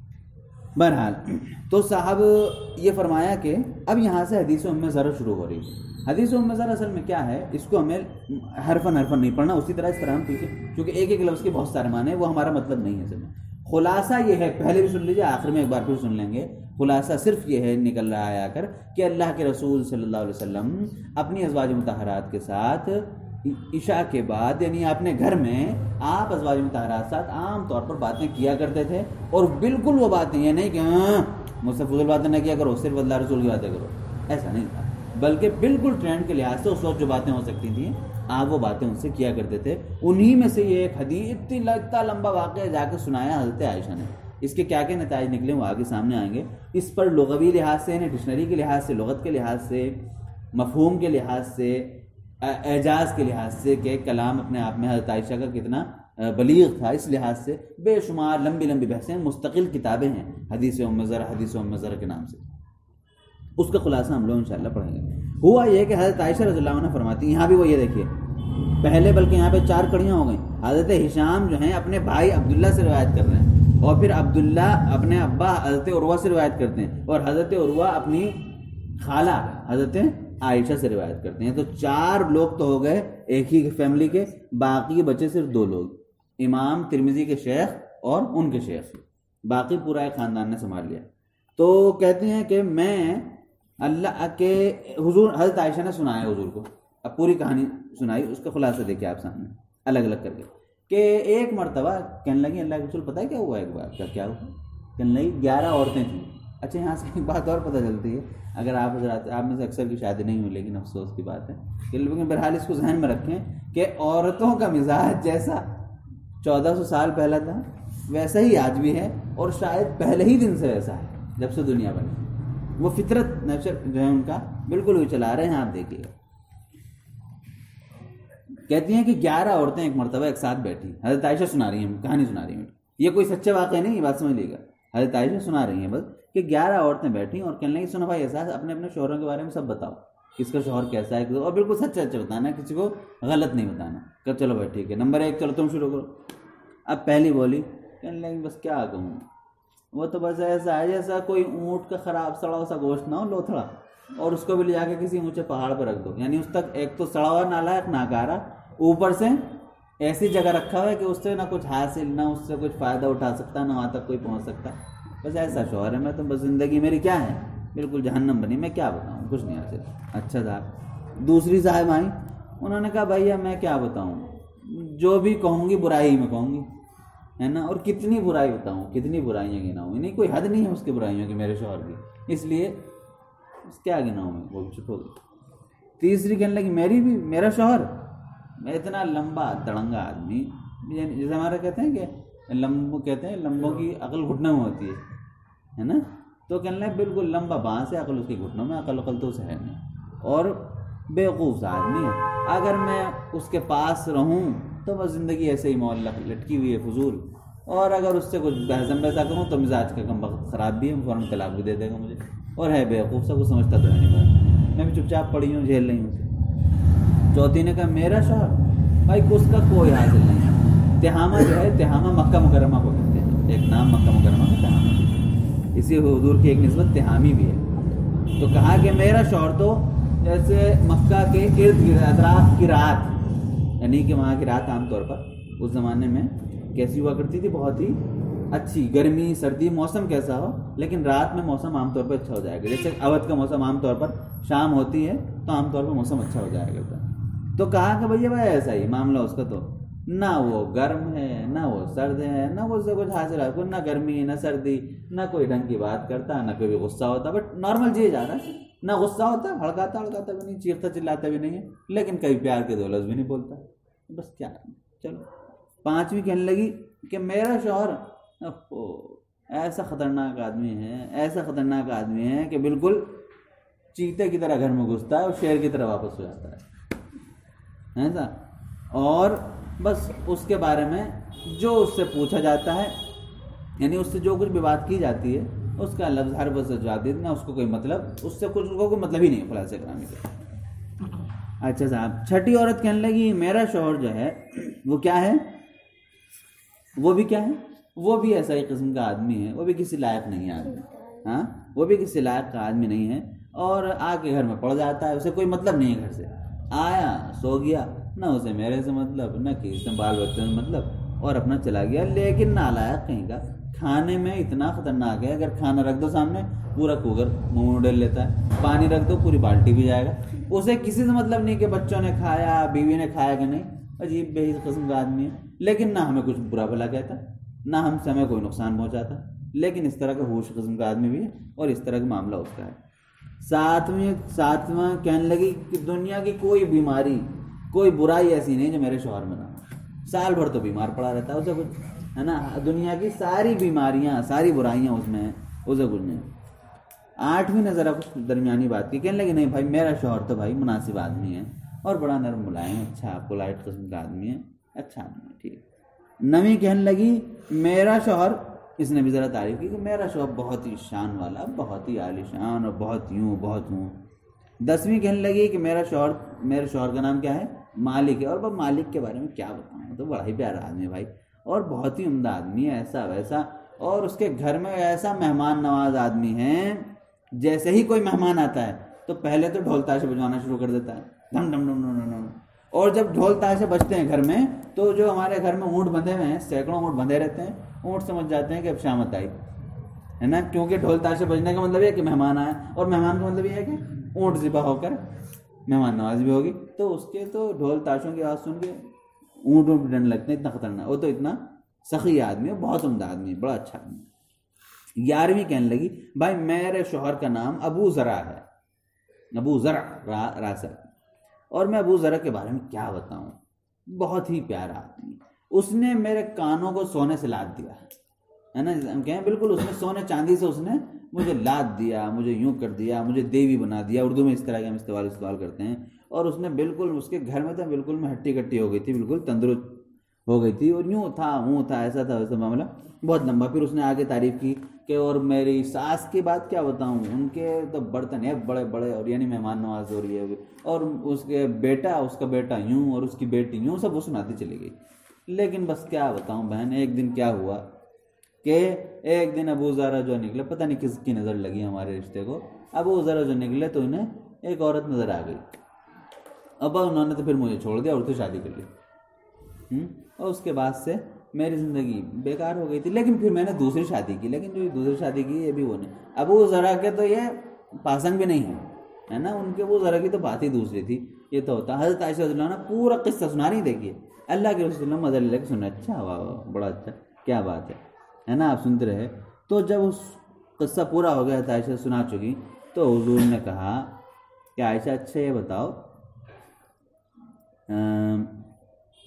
بہرحال تو صاحب یہ فرمایا کہ اب یہاں سے حدیث ام زرع شروع ہو رہی ہے. حدیث ام زرع اصل میں کیا ہے، اس کو ہمیں حرفاً نہیں پڑھنا، اسی طرح اس طرح ہم پیچھے، کیونکہ ایک ایک لفظ کے بہت سارے معنی ہیں، وہ ہمارا مطلب نہیں ہے. اصل میں خلاصہ یہ ہے، پہلے بھی سن لیجیے، آخر میں ایک بار پھر سن لیں گے. خلاصہ صرف یہ ہے نکل رہا ہے آ کر کہ اللہ کے رسول صلی اللہ علیہ وسلم اپنی ازواج مطہرات کے ساتھ عشاء کے بعد، یعنی اپنے گھر میں آپ ازواج مطہرات ساتھ عام طور پر باتیں کیا کرتے تھے، اور بالکل وہ باتیں یہ نہیں کہ مجھ سے فضول باتیں نہ کیا کرو، صرف اللہ رسول کی باتیں کرو، ایسا نہیں تھا، بلکہ بالکل ٹرینڈ کے لحاظ سے اس وقت جو باتیں ہو سکتی تھیں آپ وہ باتیں ان سے کیا کرتے تھے. انہی میں سے یہ ایک حدیث اتنا لمبا واقعہ جا کے سنایا حضرت عائشہ نے. اس کے کیا کیا نتائج نکلے وہ آگے سامنے آئیں گے. اس پر لغوی لحاظ سے، یعنی ڈکشنری کے لحاظ سے، لغت کے لحاظ سے، مفہوم کے لحاظ سے، اعجاز کے لحاظ سے کہ کلام اپنے آپ میں حضرت عائشہ کا کتنا بلیغ تھا، اس لحاظ سے بے شمار لمبی لمبی بحثیں، مستقل کتابیں ہیں حدیث ام زرع کے نام سے. اس کا خلاصہ ہم لوگ انشاءاللہ پڑھیں گے. ہوا یہ کہ حضرت عائشہ رضی اللہ عنہ فرماتی، یہاں بھی وہ یہ دیکھیے پہلے، بلکہ یہاں پہ 4 کڑیاں ہو گئیں. حضرت ہشام جو ہیں اپنے بھائی عبداللہ سے روایت کر رہے ہیں، اور پھر عبداللہ اپنے ابا حضرت عروہ سے روایت کرتے ہیں، اور حضرت عروہ اپنی خالہ حضرت عائشہ سے روایت کرتے ہیں. تو 4 لوگ تو ہو گئے ایک ہی فیملی کے، باقی بچے صرف 2 لوگ، امام ترمذی کے شیخ اور ان کے شیخ، باقی پورا ایک خاندان نے سنبھال لیا. تو کہتے ہیں کہ میں اللہ کے حضور، حضرت عائشہ نے سنایا حضور کو، اب پوری کہانی سنائی، اس کا خلاصہ دیکھیں آپ سامنے الگ الگ کر کے، کہ ایک مرتبہ کہنے لگی اللہ کے رسول پتہ ہے کیا ہوا، ایک بار کیا ہوا، کہنے لگی 11 عورتیں تھیں. اچھا یہاں سے ایک بات اور پتہ چلتی ہے، اگر آپ حضرات، آپ میں سے اکثر کی شادی نہیں ہوئی لیکن افسوس کی بات ہے کہ بہرحال اس کو ذہن میں رکھیں کہ عورتوں کا مزاج جیسا 1400 سال پہلا تھا ویسا ہی آج بھی ہے، اور شاید پہلے ہی دن سے ویسا ہے جب سے دنیا بنی. وہ فطرت نیچر جو ہے ان کا بالکل وہی چلا رہے ہیں. آپ دیکھیے کہتی ہیں کہ 11 عورتیں ایک مرتبہ ایک ساتھ بیٹھی، حضرت عائشہ سنا رہی ہیں، کہانی سنا رہی ہیں، یہ کوئی سچے واقعہ نہیں، یہ بات سمجھ لیے گا، حضرت عائشہ سنا رہی ہیں بس کہ 11 عورتیں بیٹھیں اور کہنے لگی سنو بھائی ایسا اپنے اپنے شوہروں کے بارے میں سب بتاؤ، کس کا شوہر کیسا ہے، اور بالکل سچ بتانا، کسی کو غلط نہیں بتانا. کہ چلو بھائی ٹھیک ہے، نمبر 1 چلو تم شروع کرو. اب پہلی بولی، کہنے لگی بس کیا کہوں، وہ تو بس ایسا ہے جیسا کوئی اونٹ کا خراب سڑا سا گوشت نہ ہو، لوتھڑا، اور اس کو بھی لے جا کے کسی اونچے پہاڑ پر رکھ دو، یعنی اس تک ایک تو سڑا ہوا نالائق ناکارہ، اوپر سے ایسی جگہ رکھا ہوا ہے کہ اس سے نہ کچھ حاصل، نہ اس سے کچھ فائدہ اٹھا سکتا، نہ وہاں تک کوئی پہنچ سکتا. بس ایسا شوہر ہے. میں تو بس زندگی میری کیا ہے، بالکل جہنم بنی، میں کیا بتاؤں، کچھ نہیں حاصل. اچھا صاحب دوسری صاحب آئیں، انہوں نے کہا بھیا میں کیا بتاؤں، جو بھی کہوں گی برائی ہی میں کہوں گی، ہے نا، اور کتنی برائی بتاؤں، کتنی برائیاں گناؤں، نہیں کوئی حد نہیں ہے اس کی برائیوں کی میرے شوہر کی، اس لیے کیا گناؤں میں. وہ چپ ہو گئی. تیسری کہنے لگی میرا شوہر، میں اتنا لمبا دڑنگا آدمی، جیسے ہمارا کہتے ہیں کہ لمبوں کی عقل گھٹنے میں ہوتی ہے نا، تو کہنے لگے بالکل لمبا بانس ہے، عقل اس کے گھٹنوں میں، عقل تو اسے ہے نہیں، اور بیوقوف سا آدمی ہے، اگر میں اس کے پاس رہوں تو بس زندگی ایسے ہی مول لٹکی ہوئی ہے فضول، اور اگر اس سے کچھ بحثم بحثا کروں تو مزاج کا کم وقت خراب بھی ہے، فوراً طلاق بھی دے دے گا مجھے، اور ہے بیوقوف سا، کچھ سمجھتا تو ہے نہیں بات، میں بھی چپ چاپ پڑی ہوں، جھیل رہی ہوں اسے۔ چوتھی نے کہا میرا شوہر، بھائی اس کا کوئی حاصل نہیں ہے، تہامہ جو ہے، تہامہ مکہ مکرمہ کو کہتے ہیں، ایک نام مکہ مکرمہ کا تہامہ بھی، اسی حضور کی ایک نسبت تہامی بھی ہے۔ تو کہا کہ میرا شوہر تو جیسے مکہ کے ارد گرد اطراف کی رات، یعنی کہ وہاں کی رات عام طور پر اس زمانے میں کیسی ہوا کرتی تھی، بہت ہی اچھی، گرمی سردی موسم کیسا ہو، لیکن رات میں موسم عام طور پر اچھا ہو جائے گا، جیسے اودھ کا موسم عام طور پر شام ہوتی ہے تو عام طور پر موسم اچھا ہو جائے گا۔ تو کہا کہ بھئی بھائی ایسا ہی معاملہ اس کا، تو نہ وہ گرم ہے نہ وہ سرد ہے، نہ وہ سے کچھ حاصل ہے، نہ گرمی نہ سردی، نہ کوئی ڈھنگ کی بات کرتا، نہ کوئی غصہ ہوتا، بٹ نارمل جی جا رہا ہے، نہ غصہ ہوتا، ہڑکاتا بھی نہیں، چیختا چلاتا بھی نہیں ہے، لیکن کبھی پیار کے دو لفظ بھی نہیں بولتا، بس کیا کریں۔ چلو پانچویں کہنے لگی کہ میرا شوہر ایسا خطرناک آدمی ہے، ایسا خطرناک آدمی ہے کہ بالکل چیتے کی طرح گھر میں گھستا ہے اور شیر کی طرح واپس ہو جاتا ہے ایسا، اور بس اس کے بارے میں جو اس سے پوچھا جاتا ہے، یعنی اس سے جو کچھ بھی بات کی جاتی ہے اس کا لفظ ہر بس جواب دے دینا، اس کو کوئی مطلب، اس سے کچھ کوئی مطلب ہی نہیں خلاصہ کرانے کا۔ اچھا صاحب، چھٹی عورت کہنے لگی میرا شوہر جو ہے وہ کیا ہے، وہ بھی کیا ہے، وہ بھی ایسا ہی قسم کا آدمی ہے، وہ بھی کسی لائق نہیں ہے آدمی، ہاں وہ بھی کسی لائق کا آدمی نہیں ہے، اور آ کے گھر میں پڑ جاتا ہے، اسے کوئی مطلب نہیں ہے، گھر سے آیا سو گیا، نہ اسے میرے سے مطلب، نہ کسی سے بال بچوں سے مطلب، اور اپنا چلا گیا، لیکن نالائق کہیں کا، کھانے میں اتنا خطرناک ہے، اگر کھانا رکھ دو سامنے پورا کوگر منہ میں ڈال لیتا ہے، پانی رکھ دو پوری بالٹی بھی جائے گا، اسے کسی سے مطلب نہیں کہ بچوں نے کھایا، بیوی نے کھایا کہ نہیں، عجیب بے حس قسم کا آدمی ہے، لیکن نہ ہمیں کچھ برا بھلا کہتا، نہ ہم سے ہمیں کوئی نقصان پہنچاتا، لیکن اس طرح کا ہوش قسم کا آدمی بھی ہے، اور اس طرح کا معاملہ اس کا ہے۔ ساتواں کہنے لگی کہ دنیا کی کوئی بیماری، کوئی برائی ایسی نہیں جو میرے شوہر میں نہ ہو، سال بھر تو بیمار پڑا رہتا ہے، اسے کچھ ہے نا، دنیا کی ساری بیماریاں ساری برائیاں اس میں ہیں، اسے کچھ نہیں۔ آٹھویں نے ذرا کچھ درمیانی بات کی، کہنے لگی نہیں بھائی میرا شوہر تو بھائی مناسب آدمی ہے، اور بڑا نرم ملائم، اچھا پولائٹ قسم کا آدمی ہے، اچھا آدمی ہے، ٹھیک۔ نویں کہنے لگی میرا شوہر، اس نے بھی ذرا تعریف کی کہ میرا شوہر بہت ہی شان والا، بہت ہی عالی شان، اور بہت یوں بہت ہوں۔ دسویں کہنے لگی کہ میرے شوہر کا نام کیا ہے، مالک ہے، اور بس مالک کے بارے میں کیا بتاؤں، تو بڑا ہی پیارا آدمی ہے بھائی، اور بہت ہی عمدہ آدمی ہے، ایسا ویسا، اور اس کے گھر میں ایسا مہمان نواز آدمی ہے، جیسے ہی کوئی مہمان آتا ہے تو پہلے تو ڈھول تاشے بجوانا شروع کر دیتا ہے، ڈھم ڈھم ڈھم ڈھم ڈھم، اور جب ڈھول تاشے بجتے ہیں گھر میں تو جو ہمارے گھر میں اونٹ بندھے ہوئے ہیں، سینکڑوں اونٹ بندھے رہتے ہیں، اونٹ سمجھ جاتے ہیں کہ اب شامت آئی ہے نا، کیونکہ ڈھول تاشے بجنے کا مطلب یہ ہے کہ مہمان آیا، اور مہمان کا مطلب یہ ہے کہ اونٹ ذبح ہو کر مہمان نواز بھی ہوگی، تو اس کے تو ڈھول تاشوں کی آواز سن کے اونٹ بھی ڈرنے لگتے ہیں، اتنا خطرناک، وہ تو اتنا سخی آدمی ہے، بہت عمدہ آدمی ہے، بڑا اچھا آدمی۔ 11ویں کہنے لگی بھائی میرے شوہر کا نام ابو زرع ہے، ابو زرع راسر، اور میں ابو زرع کے بارے میں کیا بتاؤں، بہت ہی پیارا آدمی، اس نے میرے کانوں کو سونے سے لاد دیا ہے نا، ہم کہیں بالکل اس نے سونے چاندی سے اس نے مجھے لاد دیا، مجھے یوں کر دیا، مجھے دیوی بنا دیا، اردو میں اس طرح کے ہم استعمال کرتے ہیں، اور اس نے بالکل اس کے گھر میں تو بالکل میں ہٹی کٹی ہو گئی تھی، بالکل تندرست ہو گئی تھی، اور یوں تھا ایسا تھا ویسا معاملہ بہت لمبا۔ پھر اس نے آگے تعریف کی کہ اور میری ساس کی بات کیا بتاؤں، ان کے تو برتن ہیں بڑے بڑے، اور یعنی مہمان نواز ہو رہی ہے، اور اس کا بیٹا یوں، اور اس کی بیٹی یوں، سب وہ سناتی چلی گئی۔ لیکن بس کیا بتاؤں بہن، ایک دن کیا ہوا کہ ایک دن ابو زرع جو نکلے، پتہ نہیں کس کی نظر لگی ہمارے رشتے کو، ابو زرع جو نکلے تو انہیں ایک عورت نظر آ گئی، اب انہوں نے تو پھر مجھے چھوڑ دیا اور تو شادی کر لی، اور اس کے بعد سے میری زندگی بیکار ہو گئی تھی۔ لیکن پھر میں نے دوسری شادی کی، لیکن جو دوسری شادی کی یہ بھی وہ نہیں، ابو زرع کے تو یہ پاسنگ بھی نہیں ہے نا، ان کے ابو زرع کی تو بات ہی دوسری تھی، یہ تو ہوتا۔ حضرت عائشہ رضی اللہ عنہ پورا قصہ سنا رہی، دیکھیے اللہ کے رسول اللہ مدد لے کے سنا، اچھا واہ واہ بڑا اچھا، کیا بات ہے نا، آپ سنتے رہے۔ تو جب اس قصہ پورا ہو گیا، عائشہ سنا چکی، تو حضور نے کہا کہ عائشہ اچھا یہ بتاؤ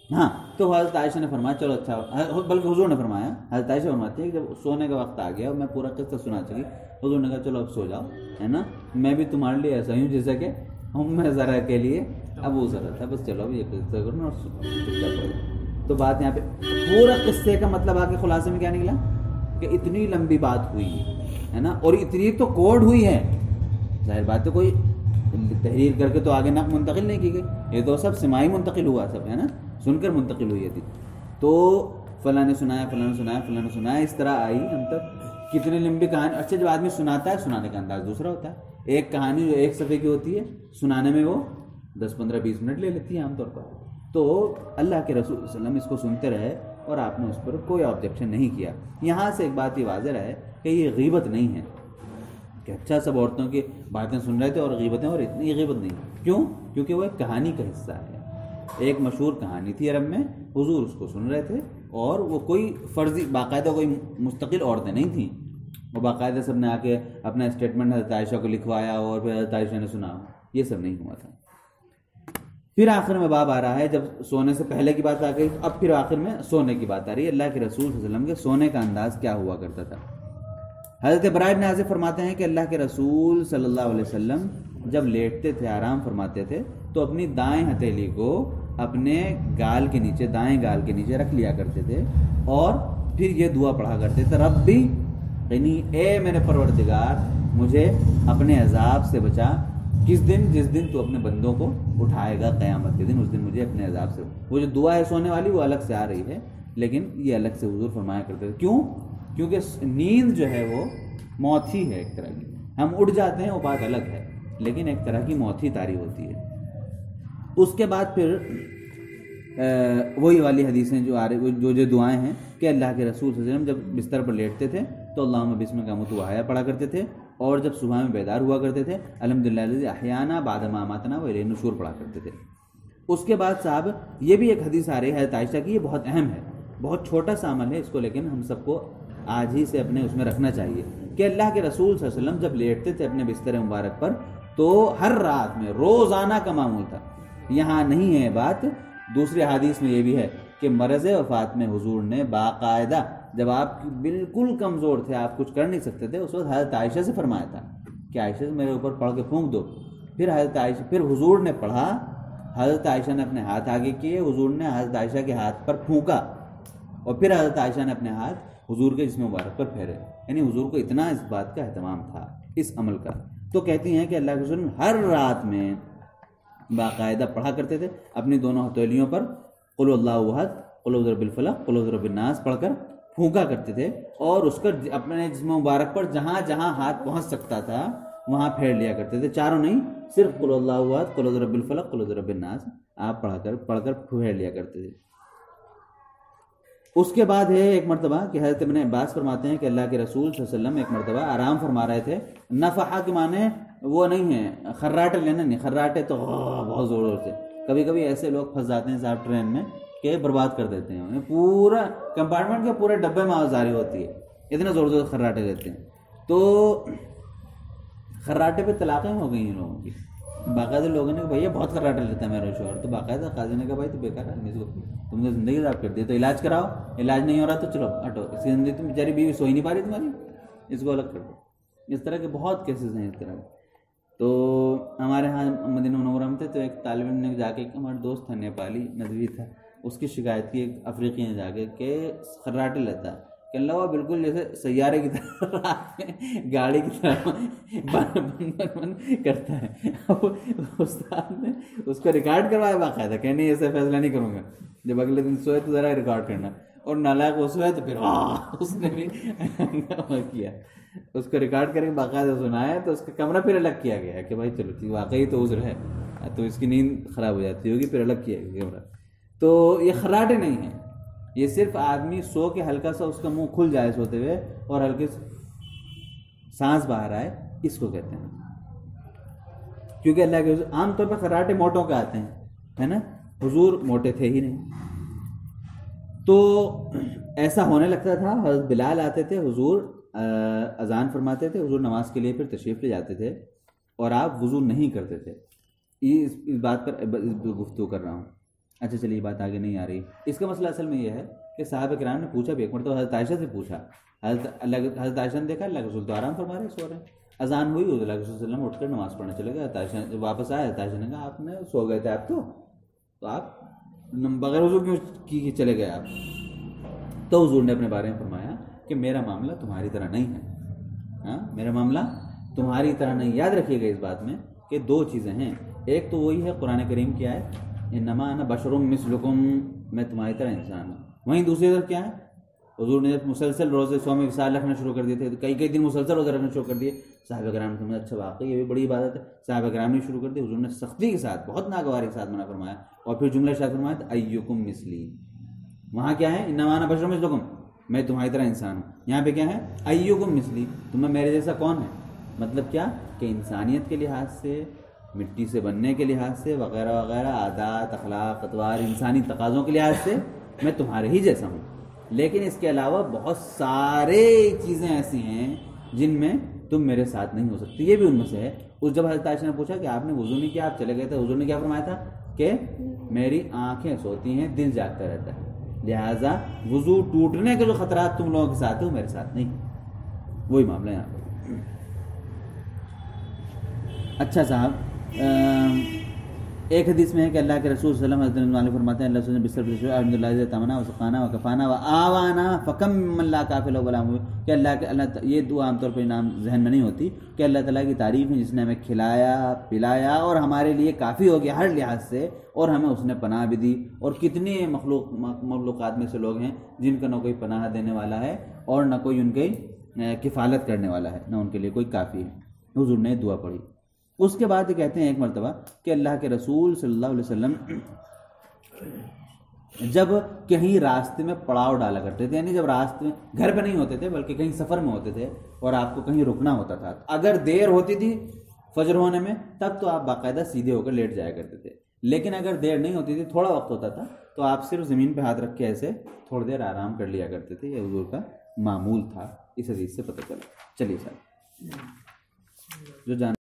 ہاں تو حضرت عائشہ نے فرمایا چلو اچھا، بلکہ حضور نے فرمایا، حضرت عائشہ فرماتی ہے کہ جب سونے کا وقت آ گیا اور میں پورا قصہ سنا چکی، حضور نے کہا چلو اب سو جاؤ، ہے نا، میں بھی تمہارے لیے ایسا ہی ہوں جیسا کہ میں ذرا کے لیے ابو ذرا تھا، بس چلو اب یہ قصہ کرنا اور چپ چاپ ہو۔ تو بات یہاں پہ پورا قصے کا مطلب آ کے خلاصے میں کیا نکلا کہ اتنی لمبی بات ہوئی ہے نا، اور اتنی تو کوڈ ہوئی ہے، ظاہر بات ہے کوئی تحریر کر کے تو آگے نقل منتقل نہیں کی گئی، یہ تو سب سماعی منتقل ہوا، سب ہے نا، سن کر منتقل ہوئی تھی، تو فلاں نے سنایا، فلاں نے سنایا، فلاں نے سنایا، اس طرح آئی ہم تک۔ کتنی لمبی کہانی، اچھا جب آدمی سناتا ہے سنانے کا انداز دوسرا ہوتا ہے، ایک کہانی جو ایک صفحے کی ہوتی ہے سنانے میں وہ 10 15 20 منٹ لے لیتی ہے عام طور پر۔ تو اللہ کے رسول صلی اللہ علیہ وسلم اس کو سنتے رہے اور آپ نے اس پر کوئی آبجیکشن نہیں کیا۔ یہاں سے ایک بات یہ واضح ہے کہ یہ غیبت نہیں ہے کہ اچھا سب عورتوں کی باتیں سن رہے تھے اور غیبتیں، اور اتنی غیبت نہیں، کیوں؟ کیونکہ وہ ایک کہانی کا حصہ ہے، ایک مشہور کہانی تھی عرب میں، حضور اس کو سن رہے تھے، اور وہ کوئی فرضی باقاعدہ کوئی مستقل عورتیں نہیں تھیں، وہ باقاعدہ سب نے آ کے اپنا اسٹیٹمنٹ حضرت عائشہ کو لکھوایا اور پھر حضرت عائشہ نے سنا، یہ سب نہیں ہوا تھا۔ پھر آخر میں باب آ رہا ہے، جب سونے سے پہلے کی بات آ گئی، اب پھر آخر میں سونے کی بات آ رہی ہے۔ اللہ کے رسول صلی اللہ علیہ وسلم کے سونے کا انداز کیا ہوا کرتا تھا؟ حضرت براء بن عازب فرماتے ہیں کہ اللہ کے رسول صلی اللہ علیہ وسلم جب لیٹتے تھے، آرام فرماتے تھے، تو اپنی دائیں ہتھیلی کو اپنے گال کے نیچے، دائیں گال کے نیچے رکھ لیا کرتے تھے، اور پھر یہ دعا پڑھا کرتے تھے، رب بھی، یعنی اے میرے پروردگار مجھے اپنے عذاب سے بچا، کس دن؟ جس دن تو اپنے بندوں کو اٹھائے گا قیامت کے دن، اس دن مجھے اپنے عذاب سے۔ وہ جو دعا ہے سونے والی وہ الگ سے آ رہی ہے، لیکن یہ الگ سے حضور فرمایا کرتے تھے۔ کیوں؟ کیونکہ نیند جو ہے وہ موت ہی ہے ایک طرح کی، ہم اٹھ جاتے ہیں وہ بات الگ ہے، لیکن ایک طرح کی موت ہی طاری ہوتی ہے۔ اس کے بعد پھر وہی والی حدیثیں جو آ رہی، جو دعائیں ہیں کہ اللہ کے رسول صلی اللہ علیہ وسلم جب بستر پر لیٹتے تھے تو اللہم بسمک اموت واحیا پڑھا کرتے تھے، اور جب صبح میں بیدار ہوا کرتے تھے الحمدللہ الذی احیانا بعد ما اماتنا والیہ النشور پڑھا کرتے تھے۔ اس کے بعد صاحب یہ بھی ایک حدیث آ رہی ہے حضرت عائشہ کی، یہ بہت اہم ہے، بہت چھوٹا سا عمل ہے اس کو، لیکن ہم سب کو آج ہی سے اپنے اس میں رکھنا چاہیے کہ اللہ کے رسول صلی اللہ علیہ وسلم جب لیٹتے تھے اپنے بستر مبارک پر تو ہر رات میں روزانہ کا معمول تھا، یہاں نہیں ہے بات، دوسری حدیث میں یہ بھی ہے کہ مرض وفات میں حضور نے باقاعدہ، جب آپ بالکل کمزور تھے، آپ کچھ کر نہیں سکتے تھے، اس وقت حضرت عائشہ سے فرمایا تھا کہ عائشہ سے میرے اوپر پڑھ کے پھونک دو، پھر حضرت عائشہ، پھر حضور نے پڑھا، حضرت عائشہ نے اپنے ہاتھ آگے کیے، حضور نے حضرت عائشہ کے ہاتھ پر پھونکا، اور پھر حضرت عائشہ نے اپنے ہاتھ حضور کے جسم مبارک پر پھیرے، یعنی حضور کو اتنا اس بات کا اہتمام تھا اس عمل کا۔ تو کہتی ہیں کہ اللہ کے رسول ہر رات میں باقاعدہ پڑھا کرتے تھے، اپنی دونوں ہتھیلیوں پر قل اللہ احد، قل اعوذ برب الفلق، قل اعوذ برب الناس پڑھ کر پھونکا کرتے تھے، اور اس کا اپنے جسم مبارک پر جہاں جہاں ہاتھ پہنچ سکتا تھا وہاں پھیر لیا کرتے تھے، چاروں نہیں، صرف قل اللہ احد، قل اعوذ برب الفلق، قل اعوذ برب الناس آپ پڑھ کر پھیر لیا کرتے تھے۔ اس کے بعد ہے ایک مرتبہ کہ حضرت ابن عباس فرماتے ہیں کہ اللہ کے رسول صلی اللہ علیہ وسلم ایک مرتبہ آرام فرما رہے تھے، نفحہ کے معنی وہ نہیں ہے خراٹے لینا نہیں، خراٹے تو بہت زور زور سے، کبھی کبھی ایسے لوگ پھنس جاتے ہیں صاحب ٹرین میں کہ برباد کر دیتے ہیں انہیں، پورا کمپارٹمنٹ کے پورے ڈبے میں آواز جاری ہوتی ہے، اتنا زور زور سے خراٹے دیتے ہیں۔ تو خراٹے پہ طلاقیں ہو گئی ہیں لوگوں کی، باقاعدہ لوگوں نے کہ بھیا بہت خراٹے لیتا ہے میرا شوہر، تو باقاعدہ قاضی نے کہا بھائی تو بیکار ہے، تم نے زندگی خراب کر دی، تو علاج کراؤ، علاج نہیں ہو رہا تو چلو ہٹو، اس کی زندگی تم بیچاری بیوی سو ہی نہیں پا رہی تمہاری، اس کو الگ کر دو۔ اس طرح کے بہت کیسز ہیں اس طرح کے۔ تو ہمارے ہاں مدینہ منورہ میں تھے، تو ایک طالب علم نے جا کے، ہمارا دوست تھا نیپالی ندوی تھا، اس کی شکایت کی ایک افریقی نے جا کے کہ خراٹے لیتا ہے، کہ اللہ وہ بالکل جیسے سیارے کی طرح رات میں گاڑی کی طرح بند کرتا ہے۔ استاد نے اس کو ریکارڈ کروایا باقاعدہ کہ نہیں ایسا فیصلہ نہیں کروں گا، جب اگلے دن سوئے تو ذرا ریکارڈ کرنا، اور نالائق وہ سوئے تو پھر اس نے بھی کیا، اس کو ریکارڈ کر کے باقاعدہ سنایا، تو اس کا کمرہ پھر الگ کیا گیا کہ بھائی چلو واقعی تو عذر ہے، تو اس کی نیند خراب ہو جاتی ہوگی، پھر الگ کیا گیا کمرہ۔ تو یہ خراٹے نہیں ہیں، یہ صرف آدمی سو کے ہلکا سا اس کا منہ کھل جائے سوتے ہوئے اور ہلکے سے سانس باہر آئے، اس کو کہتے ہیں۔ کیونکہ اللہ کے عام طور پر خراٹے موٹوں کے آتے ہیں، ہے نا، حضور موٹے تھے ہی نہیں، تو ایسا ہونے لگتا تھا۔ حضرت بلال آتے تھے، حضور اذان فرماتے تھے، حضور نماز کے لیے پھر تشریف لے جاتے تھے، اور آپ وضو نہیں کرتے تھے۔ اس بات پر گفتگو کر رہا ہوں اچھا چلیے یہ بات آگے نہیں آ رہی. اس کا مسئلہ اصل میں یہ ہے کہ صحابہ کرام نے پوچھا بھی ایک مرتبہ حضرت عائشہ سے پوچھا. حضرت عائشہ نے دیکھا اللہ کے رسول تو آرام فرما رہے سو رہے ہیں. اذان ہوئی اللہ کے رسول صلی اللہ علیہ وسلم اٹھ کر نماز پڑھنے چلے گئے. حضرت عائشہ جب واپس آئے حضرت عائشہ نے کہا آپ نے سو گئے تھے آپ تو آپ بغیر وضو کیوں چلے گئے آپ؟ تو حضور نے اپنے بارے میں فرمایا کہ میرا معاملہ تمہاری طرح نہیں ہے. ہاں میرا معاملہ تمہاری طرح نہیں. یاد رکھیے گا اس بات میں کہ دو چیزیں ہیں. ایک تو وہی ہے قرآن کریم کی آیت انما انا بشر مثلکم، میں تمہاری طرح انسان ہوں. وہیں دوسری طرف کیا ہے، حضور نے مسلسل روزے سوم وصال رکھنا شروع کر دیے تھے. کئی دن مسلسل روزے رکھنا شروع کر دیے. صحابہ کرام نے سمجھا اچھا واقعی یہ بھی بڑی عبادت ہے. صحابہ کرام نے شروع کر دی. حضور نے سختی کے ساتھ بہت ناگواری کے ساتھ منع فرمایا اور پھر جملہ ارشاد فرمایا ایکم مثلی. وہاں کیا ہے انما انا بشر مثلکم، میں تمہاری طرح انسان ہوں. یہاں پہ کیا ہے ایکم مثلی، تمہیں میرے جیسا کون ہے. مطلب کیا کہ انسانیت کے لحاظ سے، مٹی سے بننے کے لحاظ سے وغیرہ وغیرہ، عادات اخلاق اطوار انسانی تقاضوں کے لحاظ سے میں تمہارے ہی جیسا ہوں. لیکن اس کے علاوہ بہت سارے چیزیں ایسی ہیں جن میں تم میرے ساتھ نہیں ہو سکتی. یہ بھی ان میں سے ہے. اس جب حضرت عائشہ نے پوچھا کہ آپ نے وضو نہیں کیا آپ چلے گئے تھے، حضور نے کیا فرمایا تھا کہ میری آنکھیں سوتی ہیں دل جاگتا رہتا ہے، لہٰذا وضو ٹوٹنے کے جو خطرات تم لوگوں کے ساتھ ہیں وہ میرے ساتھ نہیں. وہی معاملہ یہاں پر. اچھا صاحب، ایک حدیث میں ہے کہ اللہ کے رسول صلی اللہ علیہ وسلم حضرت فرماتے ہیں اللہ صلی اللہ علیہ وسلم الحمد للہ تمنا و سقانا و کفانا و آوانا فکم من لا کافل و بلا، کہ اللہ یہ دعا عام طور پہ نام ذہن میں نہیں ہوتی کہ اللہ تعالیٰ کی تعریف ہے جس نے ہمیں کھلایا پلایا اور ہمارے لیے کافی ہو گیا ہر لحاظ سے، اور ہمیں اس نے پناہ بھی دی. اور کتنے مخلوقات میں سے لوگ ہیں جن کا نہ کوئی پناہ دینے والا ہے اور نہ کوئی ان کی کفالت کرنے والا ہے، نہ ان کے لیے کوئی کافی ہے. حضور نے دعا پڑھی. اس کے بعد یہ کہتے ہیں ایک مرتبہ کہ اللہ کے رسول صلی اللہ علیہ وسلم جب کہیں راستے میں پڑاؤ ڈالا کرتے تھے، یعنی جب راستے میں گھر پہ نہیں ہوتے تھے بلکہ کہیں سفر میں ہوتے تھے اور آپ کو کہیں رکنا ہوتا تھا، اگر دیر ہوتی تھی فجر ہونے میں تب تو آپ باقاعدہ سیدھے ہو کر لیٹ جایا کرتے تھے. لیکن اگر دیر نہیں ہوتی تھی، تھوڑا وقت ہوتا تھا، تو آپ صرف زمین پہ ہاتھ رکھ کے ایسے تھوڑی دیر آرام کر لیا کرتے تھے. یہ حضور کا معمول تھا. اس حدیث سے پتہ چلا. چلیے سر جو جان